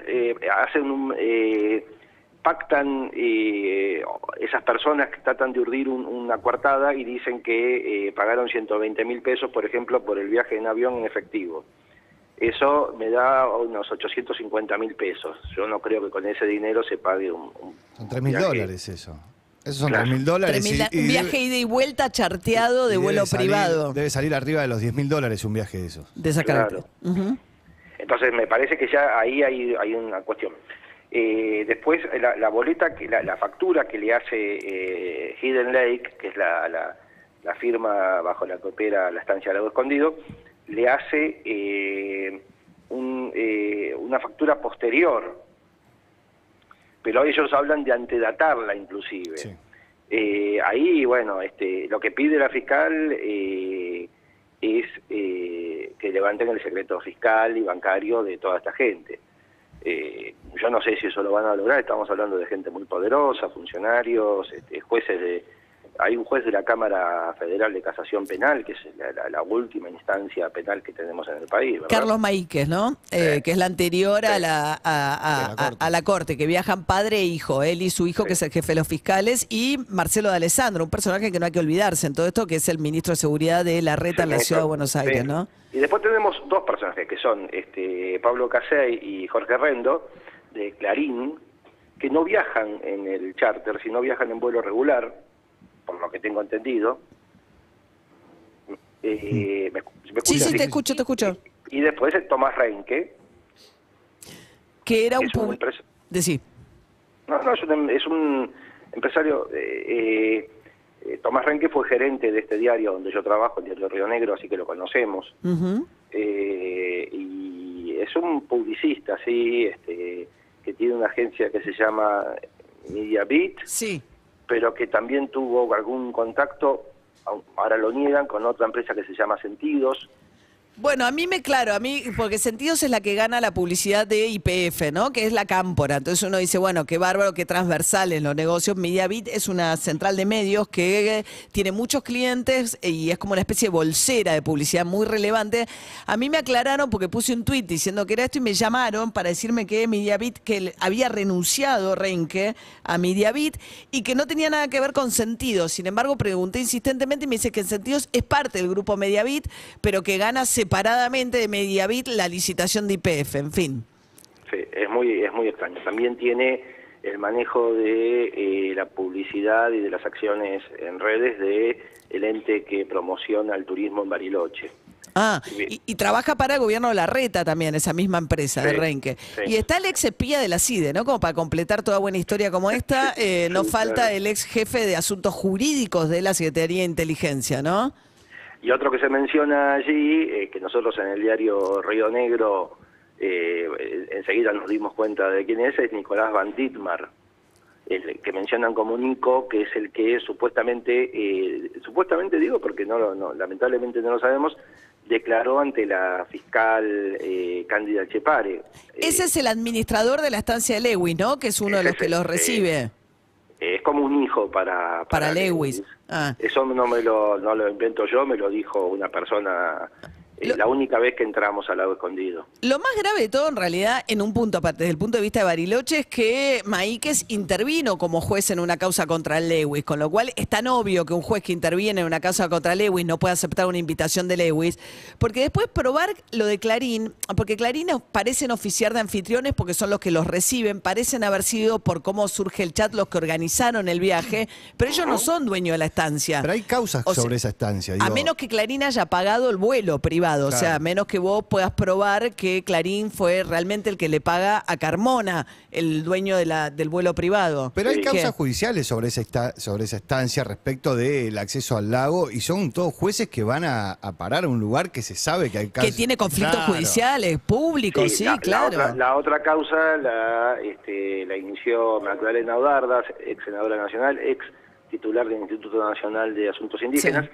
pactan esas personas que tratan de urdir una coartada y dicen que pagaron 120.000 pesos, por ejemplo, por el viaje en avión en efectivo. Eso me da unos 850.000 pesos. Yo no creo que con ese dinero se pague Son $3.000 eso. Esos son $3.000. Un viaje ida y vuelta charteado de vuelo privado. Debe salir arriba de los $10.000 un viaje de esos. De esa carácter. Entonces me parece que ya ahí hay una cuestión. Después la boleta, la factura que le hace Hidden Lake, que es la firma bajo la que opera la estancia Lago Escondido, le hace una factura posterior, pero ellos hablan de antedatarla inclusive. Sí. Ahí, bueno, lo que pide la fiscal es que levanten el secreto fiscal y bancario de toda esta gente. Yo no sé si eso lo van a lograr, estamos hablando de gente muy poderosa, funcionarios, jueces hay un juez de la Cámara Federal de Casación Penal, que es la última instancia penal que tenemos en el país, ¿verdad? Carlos Maíquez, ¿no? Que es la anterior a la Corte, que viajan padre e hijo, él y su hijo, que es el jefe de los fiscales, y Marcelo de Alessandro, un personaje que no hay que olvidarse en todo esto, que es el ministro de Seguridad de Larreta en la Ciudad de Buenos Aires, ¿no? Y después tenemos 2 personajes, que son Pablo Casey y Jorge Rendo, de Clarín, que no viajan en el charter, sino viajan en vuelo regular, por lo que tengo entendido. ¿Me sí, te escucho. Y después Tomás Renke, que era un empresario. No, es un empresario. Tomás Renke fue gerente de este diario donde yo trabajo, el diario Río Negro, así que lo conocemos. Y es un publicista, sí, que tiene una agencia que se llama Media Beat. Sí. Pero que también tuvo algún contacto, ahora lo niegan, con otra empresa que se llama Sentidos. Bueno, porque Sentidos es la que gana la publicidad de YPF, ¿no? Que es la cámpora. Entonces uno dice, bueno, qué bárbaro, qué transversal en los negocios. MediaBit es una central de medios que tiene muchos clientes y es como una especie de bolsera de publicidad muy relevante. A mí me aclararon porque puse un tuit diciendo que era esto y me llamaron para decirme que MediaBit, que había renunciado Renke a MediaBit y que no tenía nada que ver con Sentidos. Sin embargo, pregunté insistentemente y me dice que Sentidos es parte del grupo MediaBit, pero que gana separadamente de MediaBit la licitación de YPF, en fin. Sí, es muy extraño. También tiene el manejo de la publicidad y de las acciones en redes de el ente que promociona el turismo en Bariloche. Ah, y trabaja para el gobierno de Larreta también, esa misma empresa de Renque. sí. Y está el ex espía de la CIDE, ¿no? Como para completar toda buena historia como esta, no falta el ex jefe de asuntos jurídicos de la Secretaría de Inteligencia, ¿no? Y otro que se menciona allí, que nosotros en el diario Río Negro enseguida nos dimos cuenta de quién es Nicolás Van Dittmar, el que mencionan como Nico, que es el que supuestamente digo porque lamentablemente no lo sabemos, declaró ante la fiscal Cándida Chepare. Ese es el administrador de la estancia de Lewis, ¿no? Que es uno de los que los recibe. Es como un hijo para Lewis. Ah. Eso no lo invento yo, me lo dijo una persona la única vez que entramos al Lago Escondido. Lo más grave de todo, en realidad, en un punto aparte, desde el punto de vista de Bariloche, es que Maíquez intervino como juez en una causa contra Lewis, con lo cual es tan obvio que un juez que interviene en una causa contra Lewis no puede aceptar una invitación de Lewis, porque después probar lo de Clarín, porque Clarín parecen oficiar de anfitriones porque son los que los reciben, parecen haber sido, por cómo surge el chat, los que organizaron el viaje, pero ellos no son dueños de la estancia. Pero hay causas sobre esa estancia. A menos que Clarín haya pagado el vuelo privado. O sea, a menos que vos puedas probar que Clarín fue realmente el que le paga a Carmona, el dueño del vuelo privado. Pero hay causas judiciales sobre esa estancia respecto del acceso al lago y son todos jueces que van a parar a un lugar que se sabe que hay casos. Que tiene conflictos judiciales, públicos, sí, claro. La otra causa la inició Magdalena Odardas, ex senadora nacional, ex titular del Instituto Nacional de Asuntos Indígenas.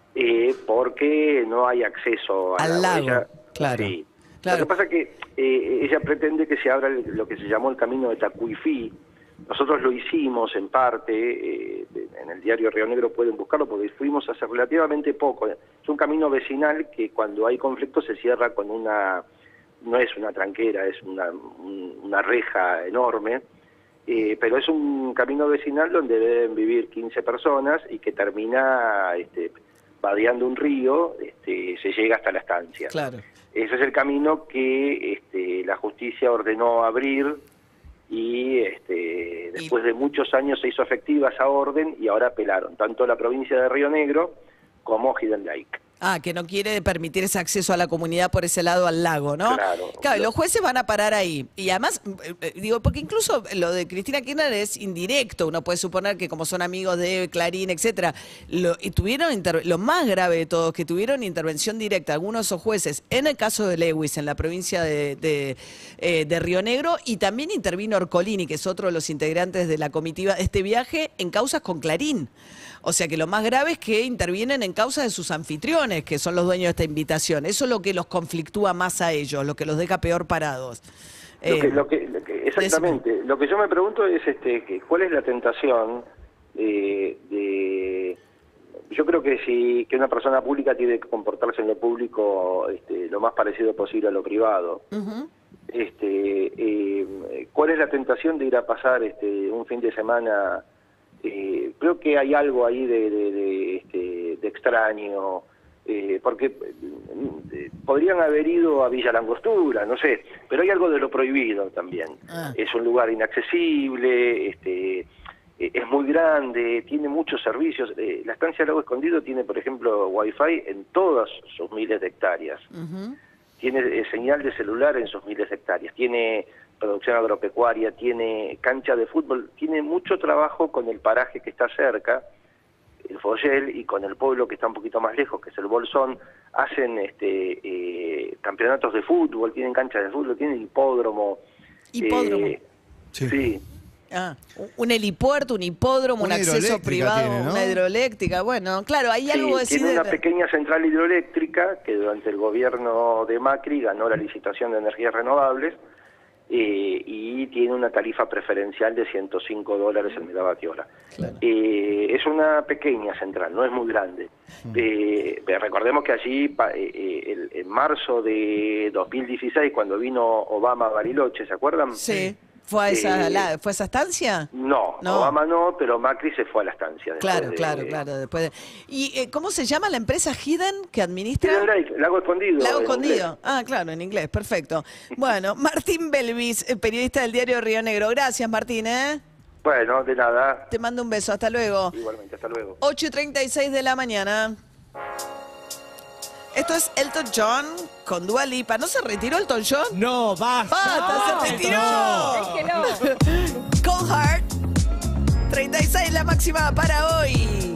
Porque no hay acceso al lago. Ella, claro. Sí. Claro. Lo que pasa es que ella pretende que se abra lo que se llamó el camino de Tacuifí. Nosotros lo hicimos en parte, en el diario Río Negro pueden buscarlo porque fuimos hace relativamente poco. Es un camino vecinal que cuando hay conflicto se cierra con no es una tranquera, es una reja enorme. Pero es un camino vecinal donde deben vivir 15 personas y que termina vadeando un río, se llega hasta la estancia. Claro. Ese es el camino que la justicia ordenó abrir y después de muchos años se hizo efectiva esa orden y ahora apelaron tanto la provincia de Río Negro como Hidden Lake. Ah, que no quiere permitir ese acceso a la comunidad por ese lado al lago, ¿no? Claro, los jueces van a parar ahí. Y además, digo, porque incluso lo de Cristina Kirchner es indirecto. Uno puede suponer que como son amigos de Clarín, etcétera, y tuvieron lo más grave de todo, que tuvieron intervención directa algunos de esos jueces, en el caso de Lewis, en la provincia de Río Negro, y también intervino Orcolini, que es otro de los integrantes de la comitiva de este viaje, en causas con Clarín. O sea que lo más grave es que intervienen en causa de sus anfitriones, que son los dueños de esta invitación. Eso es lo que los conflictúa más a ellos, lo que los deja peor parados. Exactamente. Lo que yo me pregunto es ¿cuál es la tentación yo creo que que una persona pública tiene que comportarse en lo público lo más parecido posible a lo privado. ¿Cuál es la tentación de ir a pasar un fin de semana? Creo que hay algo ahí de extraño, porque podrían haber ido a Villa Langostura, no sé, pero hay algo de lo prohibido también. Es un lugar inaccesible, es muy grande, tiene muchos servicios. La estancia Lago Escondido tiene, por ejemplo, Wi-Fi en todas sus miles de hectáreas. Tiene señal de celular en sus miles de hectáreas. Tiene producción agropecuaria, tiene cancha de fútbol, tiene mucho trabajo con el paraje que está cerca, el Foyel, y con el pueblo que está un poquito más lejos, que es el Bolsón. Hacen campeonatos de fútbol, tienen canchas de fútbol, tienen hipódromo. ¿Hipódromo? Sí. Un helipuerto, un hipódromo, un acceso privado, ¿no? Una hidroeléctrica. Bueno, claro, hay algo de... Tiene una pequeña central hidroeléctrica que durante el gobierno de Macri ganó la licitación de energías renovables y tiene una tarifa preferencial de $105 el megavatio hora. Claro. Es una pequeña central, no es muy grande. Recordemos que allí, en marzo de 2016, cuando vino Obama a Bariloche, ¿se acuerdan? Sí. ¿Fue a esa estancia? No, Obama no, pero Macri se fue a la estancia. Claro. Después ¿Y cómo se llama la empresa Hidden que administra? Hidden Lake, Lago Escondido. Lago Escondido. Claro, en inglés, perfecto. Bueno, Martín Belvis, periodista del diario Río Negro. Gracias, Martín, Bueno, de nada. Te mando un beso, hasta luego. Igualmente, hasta luego. 8:36 de la mañana. Esto es Elton John con Dua Lipa. ¿No se retiró Elton John? No, basta. ¡Basta, se retiró! Cold Heart. 36 la máxima para hoy.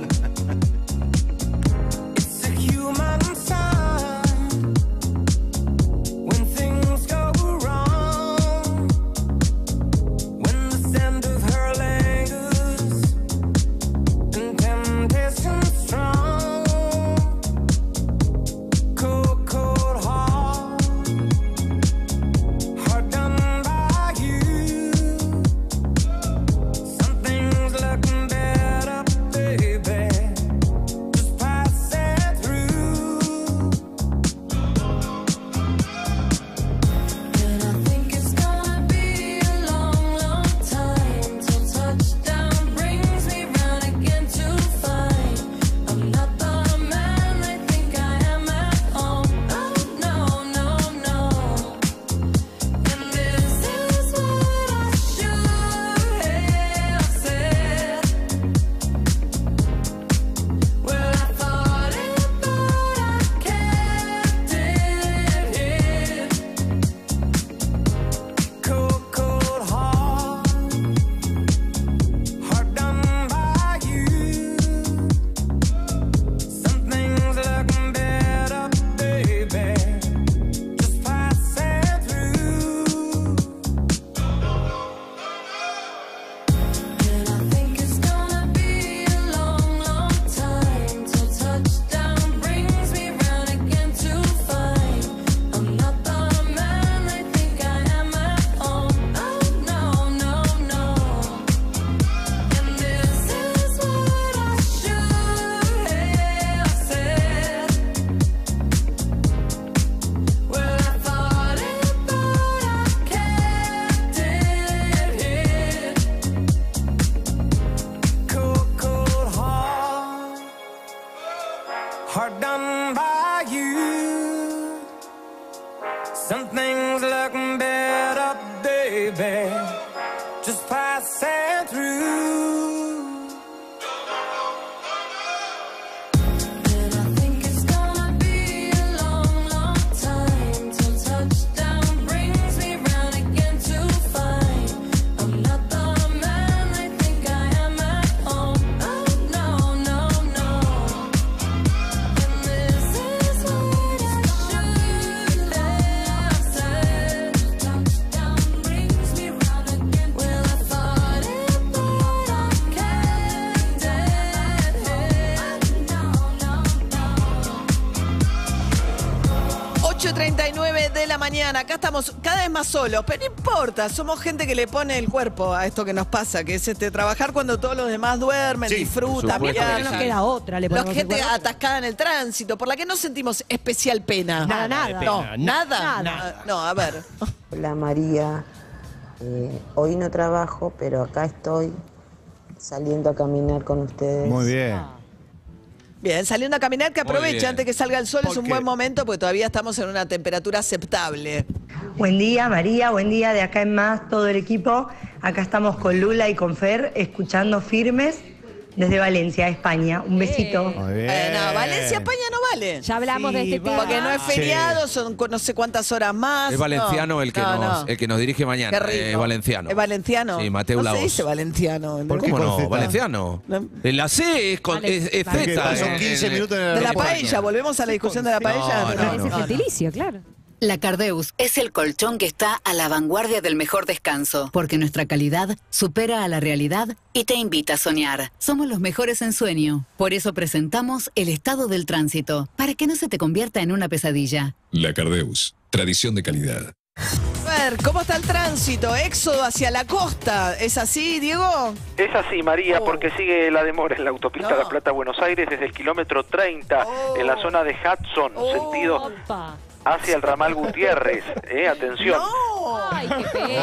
Hard done by you. Some things look better, baby. Just passing through. De la mañana, acá estamos cada vez más solos, pero no importa, somos gente que le pone el cuerpo a esto que nos pasa, que es trabajar cuando todos los demás duermen, disfrutan, miran. No nos queda otra, le ponemos gente el cuerpo. atascada en el tránsito, por la que no sentimos especial pena. Nada. No, nada. No, a ver. Hola María, hoy no trabajo, pero acá estoy saliendo a caminar con ustedes. Muy bien. Bien, saliendo a caminar, que Muy aproveche bien. antes que salga el sol, es un qué? buen momento porque todavía estamos en una temperatura aceptable. Buen día María, buen día de acá en más, todo el equipo. Acá estamos con Lula y con Fer, escuchando Firmes desde Valencia, España. Un besito. Muy bien. No, Valencia, España no vale. Ya hablamos de este tema. Porque no es feriado, son no sé cuántas horas más. Es valenciano No, el que no. el que nos dirige mañana. Qué rico. Es valenciano. ¿Es valenciano? Sí, Mateo No Laos. se dice valenciano. ¿Cómo no? ¿Valenciano? La C es Z. Son 15 minutos en el De la aeropuerto. paella, volvemos a la discusión de la paella. Es el gentilicio, claro. La Cardeus es el colchón que está a la vanguardia del mejor descanso, porque nuestra calidad supera a la realidad y te invita a soñar. Somos los mejores en sueño. Por eso presentamos el estado del tránsito, para que no se te convierta en una pesadilla. La Cardeus, tradición de calidad. A ver, ¿cómo está el tránsito? Éxodo hacia la costa. ¿Es así, Diego? Es así, María, porque sigue la demora en la autopista La Plata-Buenos Aires desde el kilómetro 30 en la zona de Hudson, sentido hacia el ramal Gutiérrez. Atención. Ay, qué pena.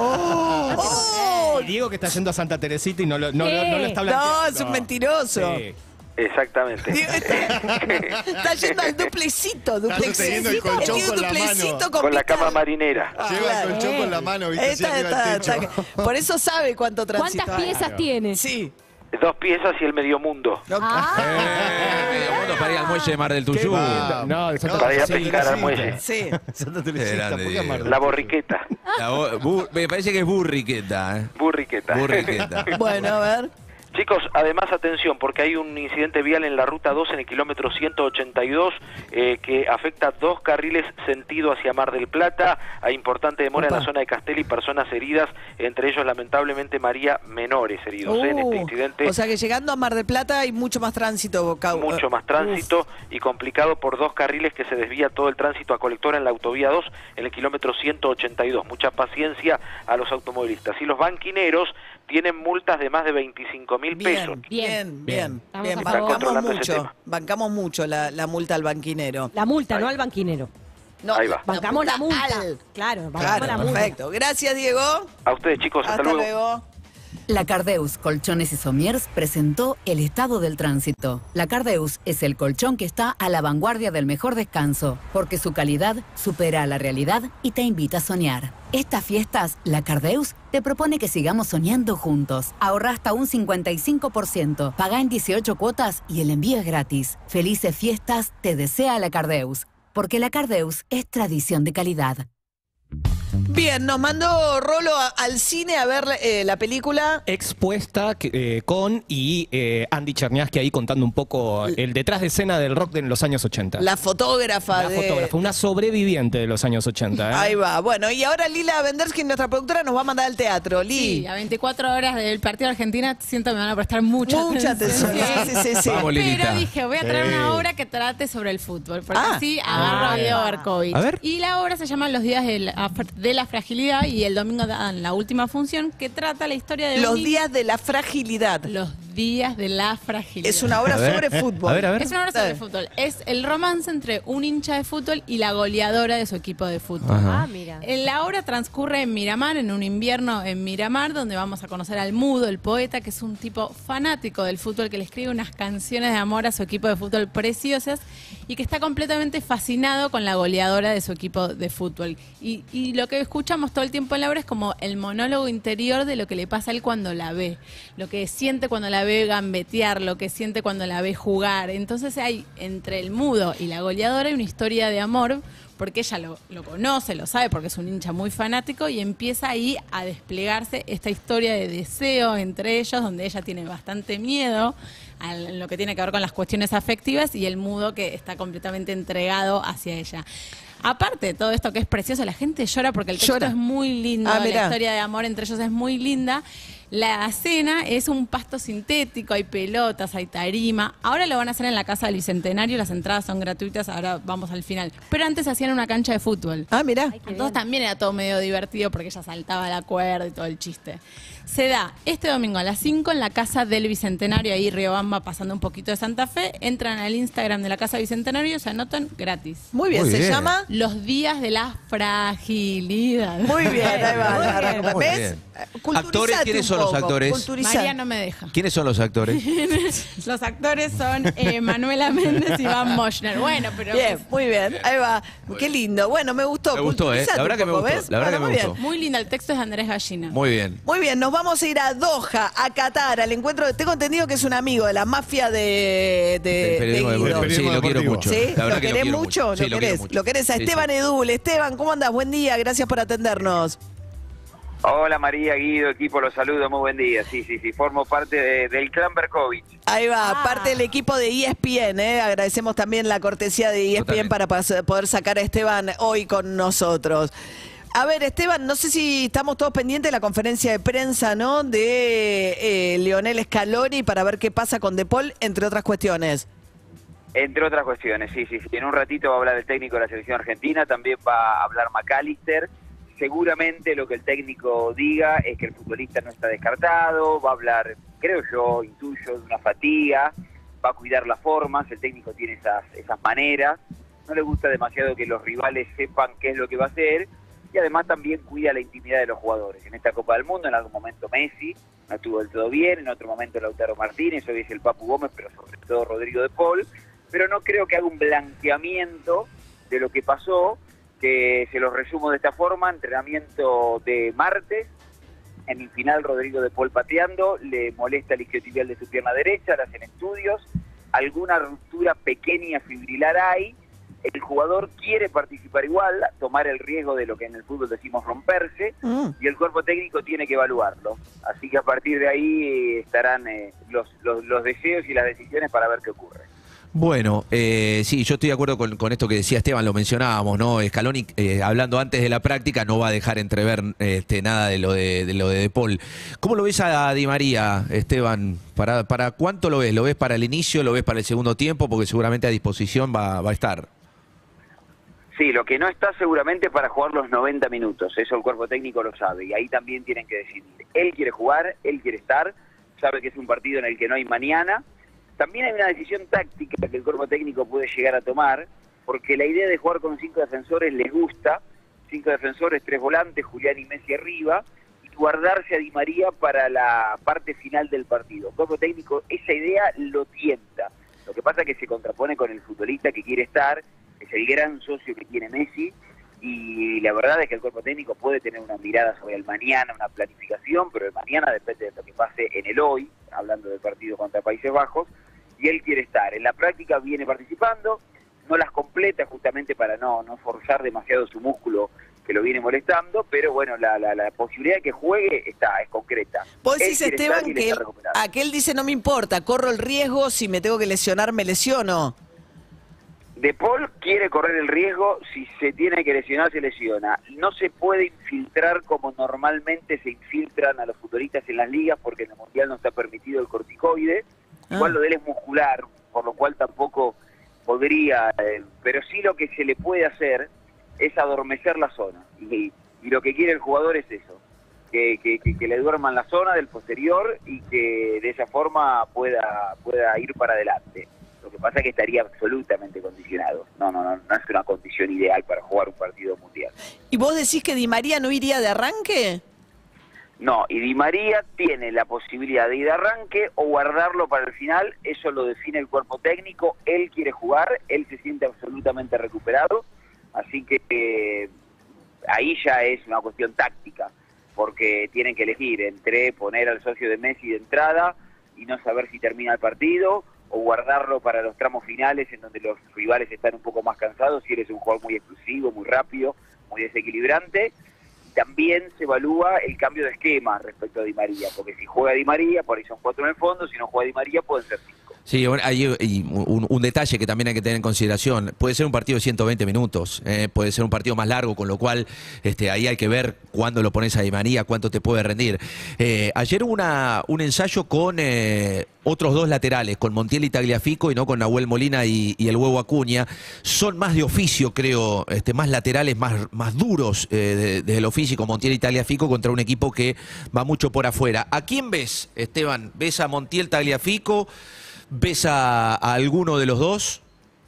Diego que está yendo a Santa Teresita y no lo está No, blanqueando. es un mentiroso. Sí. Exactamente. Está yendo al duplecito. sosteniendo el colchón Tiene un con la duplecito mano. Con la picado. cama marinera. Lleva el colchón con la mano, ¿viste? Así arriba del techo. Por eso sabe cuánto tránsito ¿Cuántas hay. piezas tiene? Sí. 2 piezas y el medio mundo. Medio mundo para ir al muelle de Mar del Tuyú. Para ir a pescar al muelle. Sí. La borriqueta. Me parece que es burriqueta. Burriqueta. Bueno, a ver. Chicos, además atención, porque hay un incidente vial en la ruta 2 en el kilómetro 182 que afecta 2 carriles sentido hacia Mar del Plata. Hay importante demora en la zona de Castel y personas heridas, entre ellos lamentablemente María, menores heridos en este incidente. O sea que llegando a Mar del Plata hay mucho más tránsito. Mucho más tránsito y complicado por 2 carriles que se desvía todo el tránsito a Colectora en la autovía 2 en el kilómetro 182. Mucha paciencia a los automovilistas. Y los banquineros tienen multas de más de 25.000 pesos. Bien. Bancamos mucho la multa al banquinero. La multa, no al banquinero. No, ahí va. Bancamos la multa. Claro, bancamos la multa. Perfecto. Gracias, Diego. A ustedes, chicos. Hasta luego. La Cardeus Colchones y Somiers presentó el estado del tránsito. La Cardeus es el colchón que está a la vanguardia del mejor descanso, porque su calidad supera a la realidad y te invita a soñar. Estas fiestas, la Cardeus te propone que sigamos soñando juntos. Ahorra hasta un 55%, paga en 18 cuotas y el envío es gratis. Felices fiestas te desea la Cardeus, porque la Cardeus es tradición de calidad. Bien, nos mandó Rolo al cine a ver la película Expuesta con Andy Cherniaski ahí contando un poco el detrás de escena del rock en los años 80. La fotógrafa, una sobreviviente de los años 80. Ahí va. Bueno, y ahora Lila Vendersky, nuestra productora, nos va a mandar al teatro. Sí, a 24 horas del partido de Argentina siento que me van a prestar mucha atención. Sí. Vamos, pero dije, voy a traer una obra que trate sobre el fútbol, porque así agarro a Diego Berkovich. A ver. Y la obra se llama Los días de la fragilidad y el domingo dan la última función que trata la historia de Los días de la fragilidad. Los días de la fragilidad. Es una obra sobre fútbol. A ver. Es una obra sobre fútbol. Es el romance entre un hincha de fútbol y la goleadora de su equipo de fútbol. Mira. La obra transcurre en Miramar, en un invierno en Miramar, donde vamos a conocer al Mudo, el poeta, que es un tipo fanático del fútbol, que le escribe unas canciones de amor a su equipo de fútbol preciosas y que está completamente fascinado con la goleadora de su equipo de fútbol. Y lo que escuchamos todo el tiempo en la obra es como el monólogo interior de lo que le pasa a él cuando la ve, lo que siente cuando la ve gambetear, lo que siente cuando la ve jugar. Entonces hay entre el Mudo y la goleadora hay una historia de amor, porque ella lo conoce, lo sabe, porque es un hincha muy fanático, y empieza ahí a desplegarse esta historia de deseo entre ellos, donde ella tiene bastante miedo a lo que tiene que ver con las cuestiones afectivas, y el Mudo que está completamente entregado hacia ella. Aparte de todo esto que es precioso, la gente llora porque el texto es muy lindo, la historia de amor entre ellos es muy linda. La escena es un pasto sintético, hay pelotas, hay tarima. Ahora lo van a hacer en la Casa del Bicentenario, las entradas son gratuitas, ahora vamos al final. Pero antes hacían una cancha de fútbol. Mirá. Entonces también era todo medio divertido porque ella saltaba la cuerda y todo el chiste. Se da este domingo a las 5 en la Casa del Bicentenario, ahí Riobamba, pasando un poquito de Santa Fe. Entran al Instagram de la Casa Bicentenario y se anotan gratis. Muy bien, se llama Los días de la fragilidad. Muy bien, ahí va. ¿Ves? ¿Actores? ¿Quiénes son los actores? María no me deja. ¿Quiénes son los actores? Los actores son Manuela Méndez y Van Moschner. Bueno, pero... Bien, muy bien. Ahí va. Qué lindo. Bueno, me gustó. Me gustó, la verdad que me gustó. La verdad que me gustó. Muy linda. El texto es de Andrés Gallina. Muy bien. Muy bien, nos vamos a ir a Doha, a Qatar, al encuentro. Tengo entendido que es un amigo de la mafia de Guido. Sí, lo quiero mucho. ¿Sí? La verdad ¿Lo que querés quiero mucho? Sí, ¿Lo querés? ¿Lo querés a Esteban Edul? Esteban, ¿cómo andás? Buen día, gracias por atendernos. Hola María, Guido, equipo, los saludo, muy buen día. Sí, formo parte del clan Berkovich. Ahí va, parte del equipo de ESPN, agradecemos también la cortesía de ESPN para poder sacar a Esteban hoy con nosotros. A ver, Esteban, no sé si estamos todos pendientes de la conferencia de prensa, ¿no? De Lionel Scaloni para ver qué pasa con De Paul, entre otras cuestiones. Entre otras cuestiones, sí. En un ratito va a hablar el técnico de la selección argentina, también va a hablar McAllister. Seguramente lo que el técnico diga es que el futbolista no está descartado, va a hablar, creo yo, intuyo, de una fatiga, va a cuidar las formas, el técnico tiene esas maneras, no le gusta demasiado que los rivales sepan qué es lo que va a hacer, y además también cuida la intimidad de los jugadores. En esta Copa del Mundo, en algún momento Messi no estuvo del todo bien, en otro momento Lautaro Martínez, hoy es el Papu Gómez, pero sobre todo Rodrigo de Paul, pero no creo que haga un blanqueamiento de lo que pasó, que se los resumo de esta forma: entrenamiento de martes semifinal Rodrigo de Paul pateando, le molesta el isquiotibial de su pierna derecha, le hacen estudios, alguna ruptura pequeña fibrilar hay, el jugador quiere participar igual, tomar el riesgo de lo que en el fútbol decimos romperse, y el cuerpo técnico tiene que evaluarlo. Así que a partir de ahí estarán los deseos y las decisiones para ver qué ocurre. Bueno, sí, yo estoy de acuerdo con esto que decía Esteban, lo mencionábamos, ¿no? Scaloni, hablando antes de la práctica, no va a dejar entrever nada de lo de Paul. ¿Cómo lo ves a Di María, Esteban? ¿Para cuánto lo ves? ¿Lo ves para el inicio? ¿Lo ves para el segundo tiempo? Porque seguramente a disposición va a estar. Sí, lo que no está seguramente para jugar los 90 minutos, eso el cuerpo técnico lo sabe, y ahí también tienen que decidir. Él quiere jugar, él quiere estar, sabe que es un partido en el que no hay mañana. También hay una decisión táctica que el cuerpo técnico puede llegar a tomar, porque la idea de jugar con 5 defensores les gusta, 5 defensores, 3 volantes, Julián y Messi arriba, y guardarse a Di María para la parte final del partido. El cuerpo técnico esa idea lo tienta, lo que pasa es que se contrapone con el futbolista que quiere estar, es el gran socio que tiene Messi, y la verdad es que el cuerpo técnico puede tener una mirada sobre el mañana, una planificación, pero el mañana depende de lo que pase en el hoy, hablando del partido contra Países Bajos, y él quiere estar. En la práctica viene participando, no las completa justamente para no forzar demasiado su músculo que lo viene molestando, pero bueno, la posibilidad de que juegue es concreta. Vos decís, Esteban, que aquel dice no me importa, corro el riesgo, si me tengo que lesionar me lesiono. De Paul quiere correr el riesgo, si se tiene que lesionar, se lesiona. No se puede infiltrar como normalmente se infiltran a los futbolistas en las ligas, porque en el Mundial no está permitido el corticoide. Igual lo de él es muscular, por lo cual tampoco podría, pero sí lo que se le puede hacer es adormecer la zona. Y lo que quiere el jugador es eso, que le duerman la zona del posterior y que de esa forma pueda ir para adelante. Lo que pasa es que estaría absolutamente condicionado. No es una condición ideal para jugar un partido mundial. ¿Y vos decís que Di María no iría de arranque? No, y Di María tiene la posibilidad de ir de arranque o guardarlo para el final, eso lo define el cuerpo técnico, él quiere jugar, él se siente absolutamente recuperado, así que ahí ya es una cuestión táctica, porque tienen que elegir entre poner al socio de Messi de entrada y no saber si termina el partido, o guardarlo para los tramos finales en donde los rivales están un poco más cansados, si eres un jugador muy exclusivo, muy rápido, muy desequilibrante. También se evalúa el cambio de esquema respecto a Di María, porque si juega Di María, por ahí son 4 en el fondo, si no juega Di María pueden ser 5. Sí, hay un detalle que también hay que tener en consideración. Puede ser un partido de 120 minutos, puede ser un partido más largo, con lo cual ahí hay que ver cuándo lo pones a Di María, cuánto te puede rendir. Ayer hubo un ensayo con otros 2 laterales, con Montiel y Tagliafico, y no con Nahuel Molina y el Huevo Acuña. Son más de oficio, creo, más laterales, más duros desde lo físico, Montiel y Tagliafico, contra un equipo que va mucho por afuera. ¿A quién ves, Esteban? ¿Ves a Montiel, Tagliafico? ¿Ves a alguno de los dos?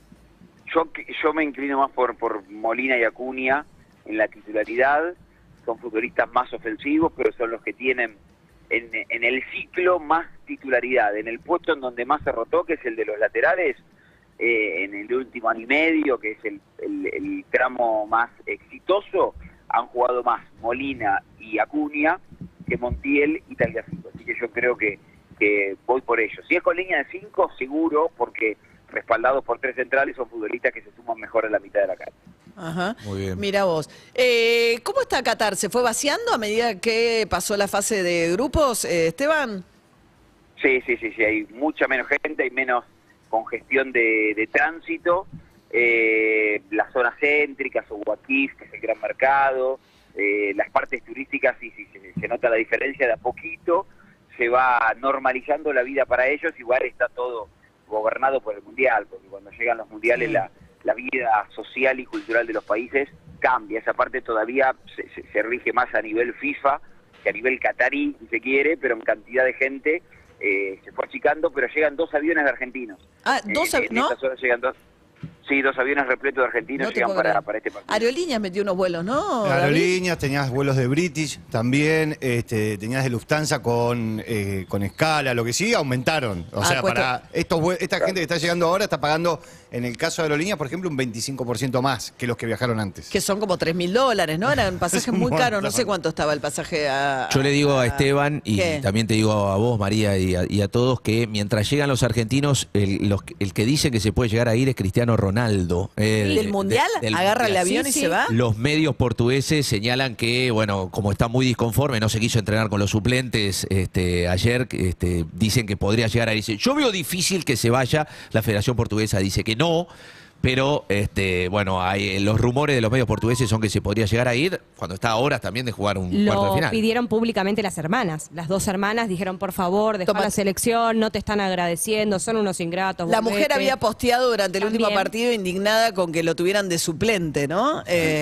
Yo me inclino más por Molina y Acuña en la titularidad. Son futbolistas más ofensivos, pero son los que tienen en el ciclo más titularidad. En el puesto en donde más se rotó, que es el de los laterales, en el último año y medio, que es el tramo más exitoso, han jugado más Molina y Acuña que Montiel y Tagliafico. Así que yo creo que voy por ellos. Si es con línea de 5, seguro, porque respaldados por 3 centrales son futbolistas que se suman mejor a la mitad de la cancha. Ajá. Muy bien. Mira vos. ¿Cómo está Qatar? ¿Se fue vaciando a medida que pasó la fase de grupos, Esteban? Sí. Hay mucha menos gente, hay menos congestión de tránsito. Las zonas céntricas o Guaquif, que es el gran mercado, las partes turísticas, sí, se nota la diferencia de a poquito. Se va normalizando la vida para ellos, igual está todo gobernado por el Mundial, porque cuando llegan los Mundiales la vida social y cultural de los países cambia. Esa parte todavía se rige más a nivel FIFA que a nivel catarí, si se quiere, pero en cantidad de gente se fue achicando, pero llegan 2 aviones de argentinos. ¿2 aviones? ¿No? Estas horas llegan 2. Sí, 2 aviones repletos de argentinos No te llegan puedo creer. para este partido. Aerolíneas metió unos vuelos, ¿no, David? Aerolíneas, tenías vuelos de British también, tenías de Lufthansa con escala, lo que sí, aumentaron. O sea, para esta gente que está llegando ahora está pagando, en el caso de aerolíneas, por ejemplo, un 25% más que los que viajaron antes. Que son como $3.000, ¿no? Eran pasajes muy Un caros, no montón. sé cuánto estaba el pasaje a... Yo le digo a Esteban y ¿Qué? también te digo a vos, María, y a todos que mientras llegan los argentinos, el que dice que se puede llegar a ir es Cristiano Ronaldo. ¿Del Mundial? ¿Agarra el avión y se va? Los medios portugueses señalan que, bueno, como está muy disconforme, no se quiso entrenar con los suplentes ayer, dicen que podría llegar a irse. Yo veo difícil que se vaya, la Federación Portuguesa dice que no. Pero, bueno, los rumores de los medios portugueses son que se podría llegar a ir cuando está a horas también de jugar un cuarto de Lo final. pidieron públicamente las hermanas. Las 2 hermanas dijeron, por favor, deja la selección, no te están agradeciendo, son unos ingratos. La volvete. mujer había posteado durante el último También. partido indignada con que lo tuvieran de suplente, ¿no?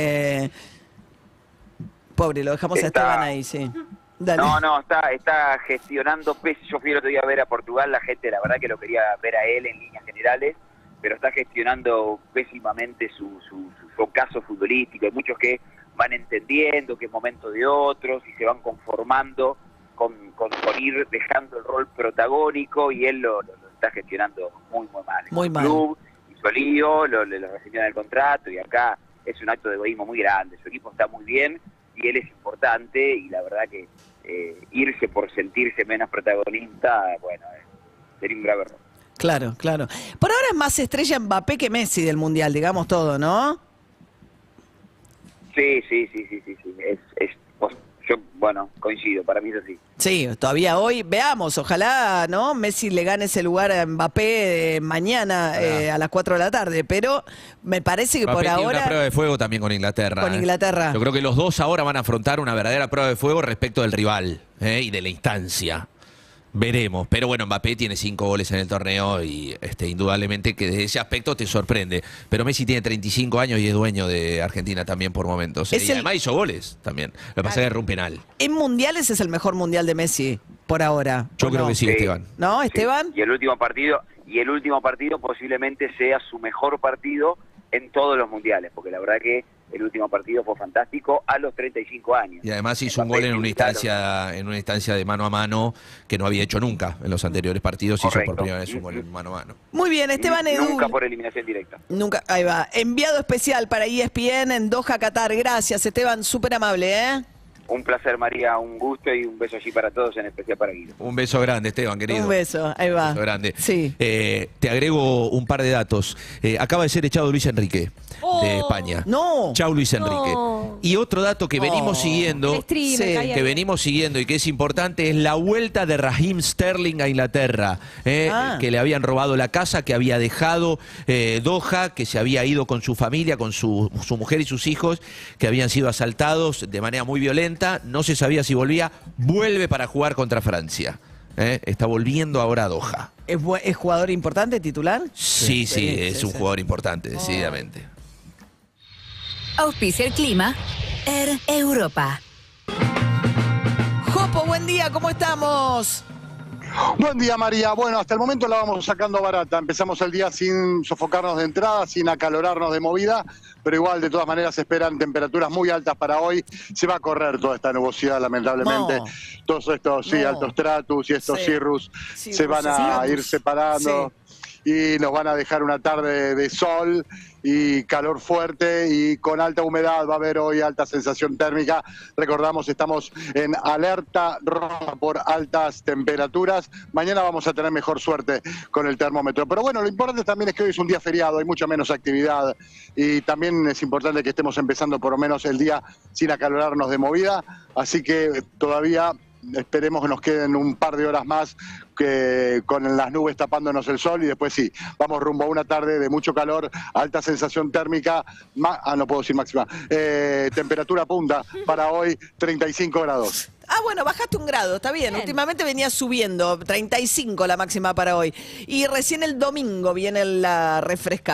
Pobre, lo dejamos a Esteban ahí, sí. Dale. No, está gestionando, yo fui el otro día a ver a Portugal, la gente la verdad que lo quería ver a él en líneas generales, pero está gestionando pésimamente su ocaso futbolístico. Hay muchos que van entendiendo que es momento de otros y se van conformando con ir dejando el rol protagónico, y él lo está gestionando muy mal. Muy El mal. club hizo lío, le rescindieron el contrato, y acá es un acto de egoísmo muy grande. Su equipo está muy bien y él es importante, y la verdad que irse por sentirse menos protagonista, bueno, sería un grave error. Claro, claro. Por ahora es más estrella Mbappé que Messi del Mundial, digamos todo, ¿no? Sí. Yo, bueno, coincido, para mí es así. Sí, todavía hoy, veamos, ojalá, ¿no? Messi le gane ese lugar a Mbappé mañana a las 4 de la tarde, pero me parece que Mbappé por tiene ahora... una prueba de fuego también con Inglaterra. Con Inglaterra. Yo creo que los dos ahora van a afrontar una verdadera prueba de fuego respecto del rival y de la instancia. Veremos, pero bueno, Mbappé tiene 5 goles en el torneo y indudablemente que desde ese aspecto te sorprende. Pero Messi tiene 35 años y es dueño de Argentina también por momentos. Y además hizo goles también. Lo que pasa es que erró un penal. En mundiales es el mejor mundial de Messi, por ahora. Yo ¿o creo no? que sí, Esteban. ¿No, Esteban? Y el último partido posiblemente sea su mejor partido en todos los mundiales, porque la verdad que el último partido fue fantástico a los 35 años. Y además hizo un gol en una instancia de mano a mano que no había hecho nunca en los anteriores partidos. Hizo por primera vez un gol en mano a mano. Muy bien, Esteban Edu. Nunca por eliminación directa. Nunca, ahí va. Enviado especial para ESPN en Doha, Qatar. Gracias, Esteban, súper amable, ¿eh? Un placer, María, un gusto y un beso allí para todos, en especial para Guido. Un beso grande, Esteban, querido. Un beso, ahí va. Un beso grande. Sí. Te agrego un par de datos. Acaba de ser echado Luis Enrique de España. No. Chau, Luis Enrique. Y otro dato que venimos siguiendo, El streamer, que venimos siguiendo y que es importante, es la vuelta de Raheem Sterling a Inglaterra, que le habían robado la casa, que había dejado Doha, que se había ido con su familia, con su mujer y sus hijos, que habían sido asaltados de manera muy violenta. No se sabía si volvía. Vuelve para jugar contra Francia. Está volviendo ahora a Doha. ¿Es jugador importante, titular? Sí, es un jugador importante, decididamente. Auspicia el clima, Air Europa. Jopo, buen día, ¿cómo estamos? Buen día, María. Bueno, hasta el momento la vamos sacando barata. Empezamos el día sin sofocarnos de entrada, sin acalorarnos de movida, pero igual, de todas maneras, se esperan temperaturas muy altas para hoy. Se va a correr toda esta nubosidad, lamentablemente. No. Todos estos, altos stratus y estos cirrus se van a ir separando y nos van a dejar una tarde de sol y calor fuerte y con alta humedad. Va a haber hoy alta sensación térmica. Recordamos, estamos en alerta roja por altas temperaturas. Mañana vamos a tener mejor suerte con el termómetro. Pero bueno, lo importante también es que hoy es un día feriado, hay mucha menos actividad y también es importante que estemos empezando por lo menos el día sin acalorarnos de movida. Así que todavía esperemos que nos queden un par de horas más que con las nubes tapándonos el sol y después sí, vamos rumbo a una tarde de mucho calor, alta sensación térmica, no puedo decir máxima, temperatura punta para hoy, 35 grados. Bueno, bajaste 1 grado, está bien. Últimamente venía subiendo, 35 la máxima para hoy. Y recién el domingo viene la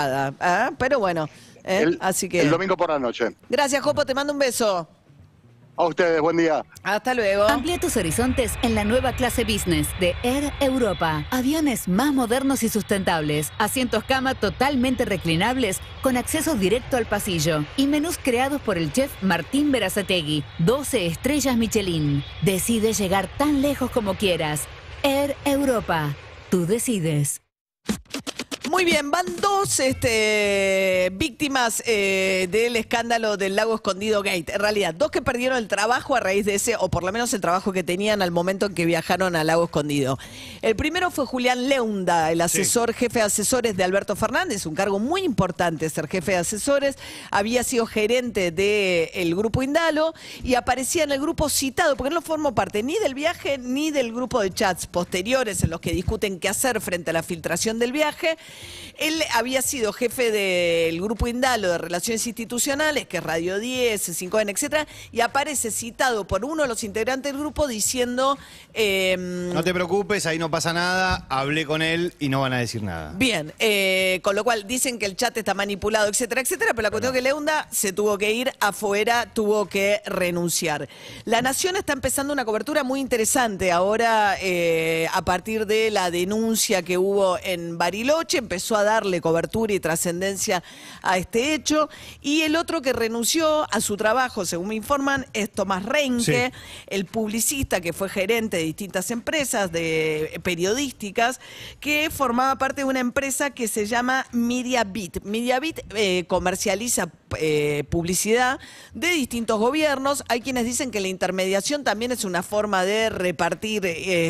refrescada. Pero bueno, así que... El domingo por la noche. Gracias, Jopo, te mando un beso. A ustedes, buen día. Hasta luego. Amplía tus horizontes en la nueva clase business de Air Europa. Aviones más modernos y sustentables, asientos cama totalmente reclinables con acceso directo al pasillo y menús creados por el chef Martín Berazategui. 12 estrellas Michelin. Decide llegar tan lejos como quieras. Air Europa. Tú decides. Muy bien, van dos víctimas del escándalo del Lago Escondido Gate. En realidad, dos que perdieron el trabajo a raíz de ese, o por lo menos el trabajo que tenían al momento en que viajaron al Lago Escondido. El primero fue Julián Leunda, el asesor, jefe de asesores de Alberto Fernández, un cargo muy importante, ser jefe de asesores. Había sido gerente del grupo Indalo y aparecía en el grupo citado, porque no formó parte ni del viaje ni del grupo de chats posteriores en los que discuten qué hacer frente a la filtración del viaje. Él había sido jefe del grupo Indalo de Relaciones Institucionales, que es Radio 10, 5N, etcétera, y aparece citado por uno de los integrantes del grupo diciendo... no te preocupes, ahí no pasa nada, hablé con él y no van a decir nada. Bien, con lo cual dicen que el chat está manipulado, etcétera, etcétera, pero la cuestión es que Leunda se tuvo que ir afuera, tuvo que renunciar. La Nación está empezando una cobertura muy interesante ahora a partir de la denuncia que hubo en Bariloche, empezó a darle cobertura y trascendencia a este hecho, y el otro que renunció a su trabajo, según me informan, es Tomás Reinke, el publicista que fue gerente de distintas empresas periodísticas, que formaba parte de una empresa que se llama MediaBit. MediaBit comercializa publicidad de distintos gobiernos. Hay quienes dicen que la intermediación también es una forma de repartir,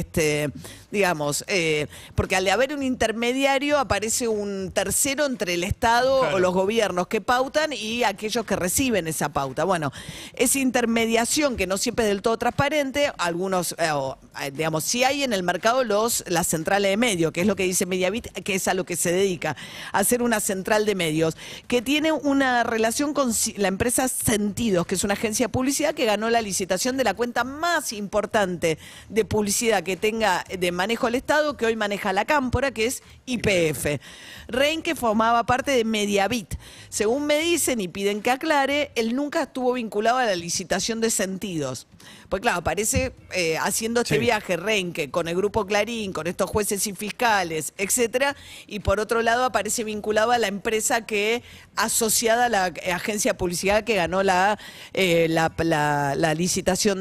digamos, porque al haber un intermediario aparece un tercero entre el Estado o los gobiernos que pautan y aquellos que reciben esa pauta. Bueno, esa intermediación que no siempre es del todo transparente, algunos, digamos, sí hay en el mercado las centrales de medios, que es lo que dice MediaBit, que es a lo que se dedica, a hacer una central de medios, que tiene una relación con la empresa Sentidos, que es una agencia de publicidad que ganó la licitación de la cuenta más importante de publicidad que tenga de manejo el Estado, que hoy maneja la Cámpora, que es YPF. Reinke formaba parte de MediaBit. Según me dicen y piden que aclare, él nunca estuvo vinculado a la licitación de Sentidos. Pues claro, aparece haciendo este viaje Reinke con el grupo Clarín, con estos jueces y fiscales, etcétera, y por otro lado aparece vinculado a la empresa que asociada a la agencia de publicidad que ganó la licitación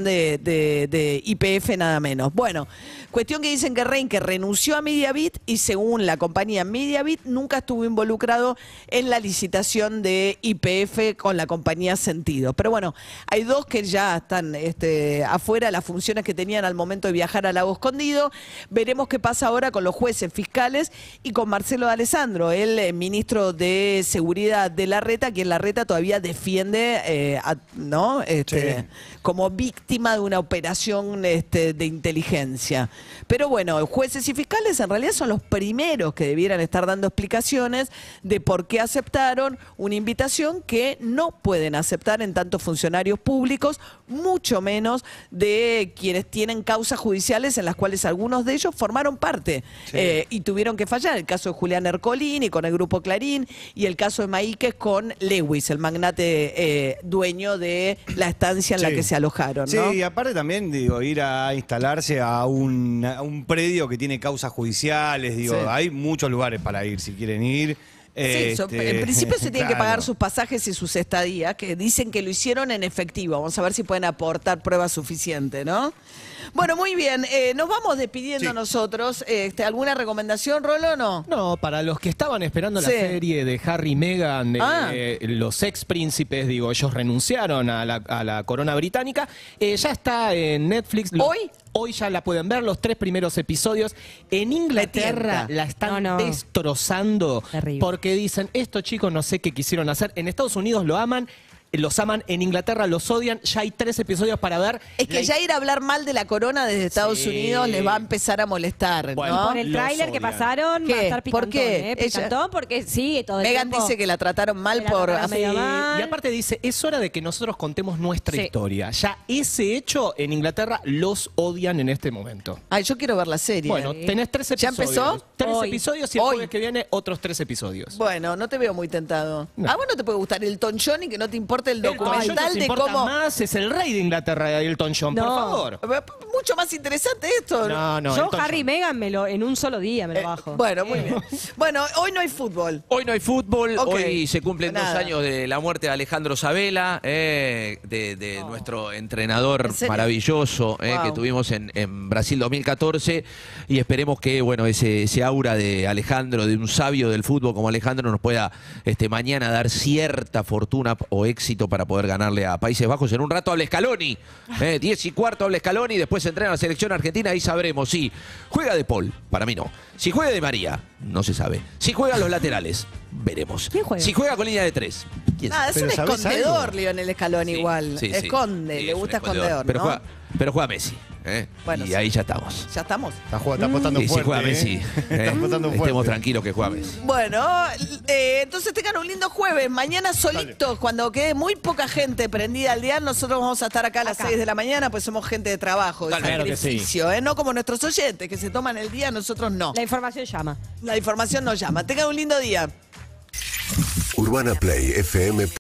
de YPF nada menos. Bueno, cuestión que dicen que Reinke renunció a MediaBit y según la compañía MediaBit nunca estuvo involucrado en la licitación de YPF con la compañía Sentido. Pero bueno, hay dos que ya están afuera, las funciones que tenían al momento de viajar al Lago Escondido. Veremos qué pasa ahora con los jueces fiscales y con Marcelo D'Alessandro, el ministro de Seguridad de Larreta, quien Larreta todavía defiende ¿no? como víctima de una operación de inteligencia. Pero bueno, jueces y fiscales en realidad son los primeros que debieran estar dando explicaciones de por qué aceptaron una invitación que no pueden aceptar en tantos funcionarios públicos, mucho menos de quienes tienen causas judiciales en las cuales algunos de ellos formaron parte y tuvieron que fallar. El caso de Julián Ercolini con el grupo Clarín y el caso de Maíquez con Lewis, el magnate dueño de la estancia en la que se alojaron, ¿no? Sí, y aparte también, digo, ir a instalarse a un predio que tiene causas judiciales, digo, hay muchos lugares para ir si quieren ir. Sí, en principio se tienen que pagar sus pasajes y sus estadías, que dicen que lo hicieron en efectivo. Vamos a ver si pueden aportar pruebas suficientes, ¿no? Bueno, muy bien. Nos vamos despidiendo nosotros. ¿Alguna recomendación, Rolo, o no? No, para los que estaban esperando la serie de Harry y Meghan, los ex príncipes, digo, ellos renunciaron a la corona británica. Ya está en Netflix. ¿Hoy? Hoy ya la pueden ver, los 3 primeros episodios. En Inglaterra la están destrozando porque dicen, estos chicos no sé qué quisieron hacer. En Estados Unidos los aman, en Inglaterra los odian. Ya hay 3 episodios para ver. Es que ya ir a hablar mal de la corona desde Estados Unidos les va a empezar a molestar, bueno, ¿no? Por el tráiler que pasaron va a estar picantón. ¿Por qué? Picantón porque sí, todo el Meghan tiempo dice que la trataron mal por... Y aparte dice, es hora de que nosotros contemos nuestra historia. Ya ese hecho en Inglaterra los odian en este momento. Ay, yo quiero ver la serie. Bueno, tenés 3 episodios. ¿Ya empezó? 3 episodios y el jueves que viene otros 3 episodios. Bueno, no te veo muy tentado. No. ¿A vos no te puede gustar el Elton John y que no te importa importe el documental de cómo... más es el rey de Inglaterra, Elton John, por favor. Mucho más interesante esto. Yo, Harry y Meghan, en un solo día me lo bajo. Bueno, muy bien. Bueno, hoy no hay fútbol. Hoy no hay fútbol, Ok. hoy se cumplen Nada. 2 años de la muerte de Alejandro Sabela, de nuestro entrenador ¿En serio? maravilloso Wow. que tuvimos en Brasil 2014, y esperemos que bueno ese aura de Alejandro, de un sabio del fútbol como Alejandro, nos pueda mañana dar cierta fortuna o éxito para poder ganarle a Países Bajos. En un rato habla Scaloni, 10:15 habla Scaloni, después se entrena la selección argentina, ahí sabremos si juega De Paul, para mí no. Si juega De María, no se sabe. Si juegan los laterales, veremos. ¿Quién juega? Si juega con línea de 3. Nada, es un escondedor, Lionel Scaloni, igual. Sí, sí. Esconde, Sí, le es un gusta escondedor, pero ¿no? pero juega Messi. Bueno, y sí. ahí ya estamos. ¿Ya estamos? Está apostando Y si fuerte. juega Messi, Está apostando estemos fuerte. tranquilos que juega Messi. Bueno, entonces tengan un lindo jueves. Mañana solitos, cuando quede muy poca gente prendida al día, nosotros vamos a estar acá a las 6 de la mañana, pues somos gente de trabajo, de Claro que sí. sacrificio, no como nuestros oyentes, que se toman el día, nosotros no. La información llama. La información nos llama. Tengan un lindo día. UrbanaPlayFM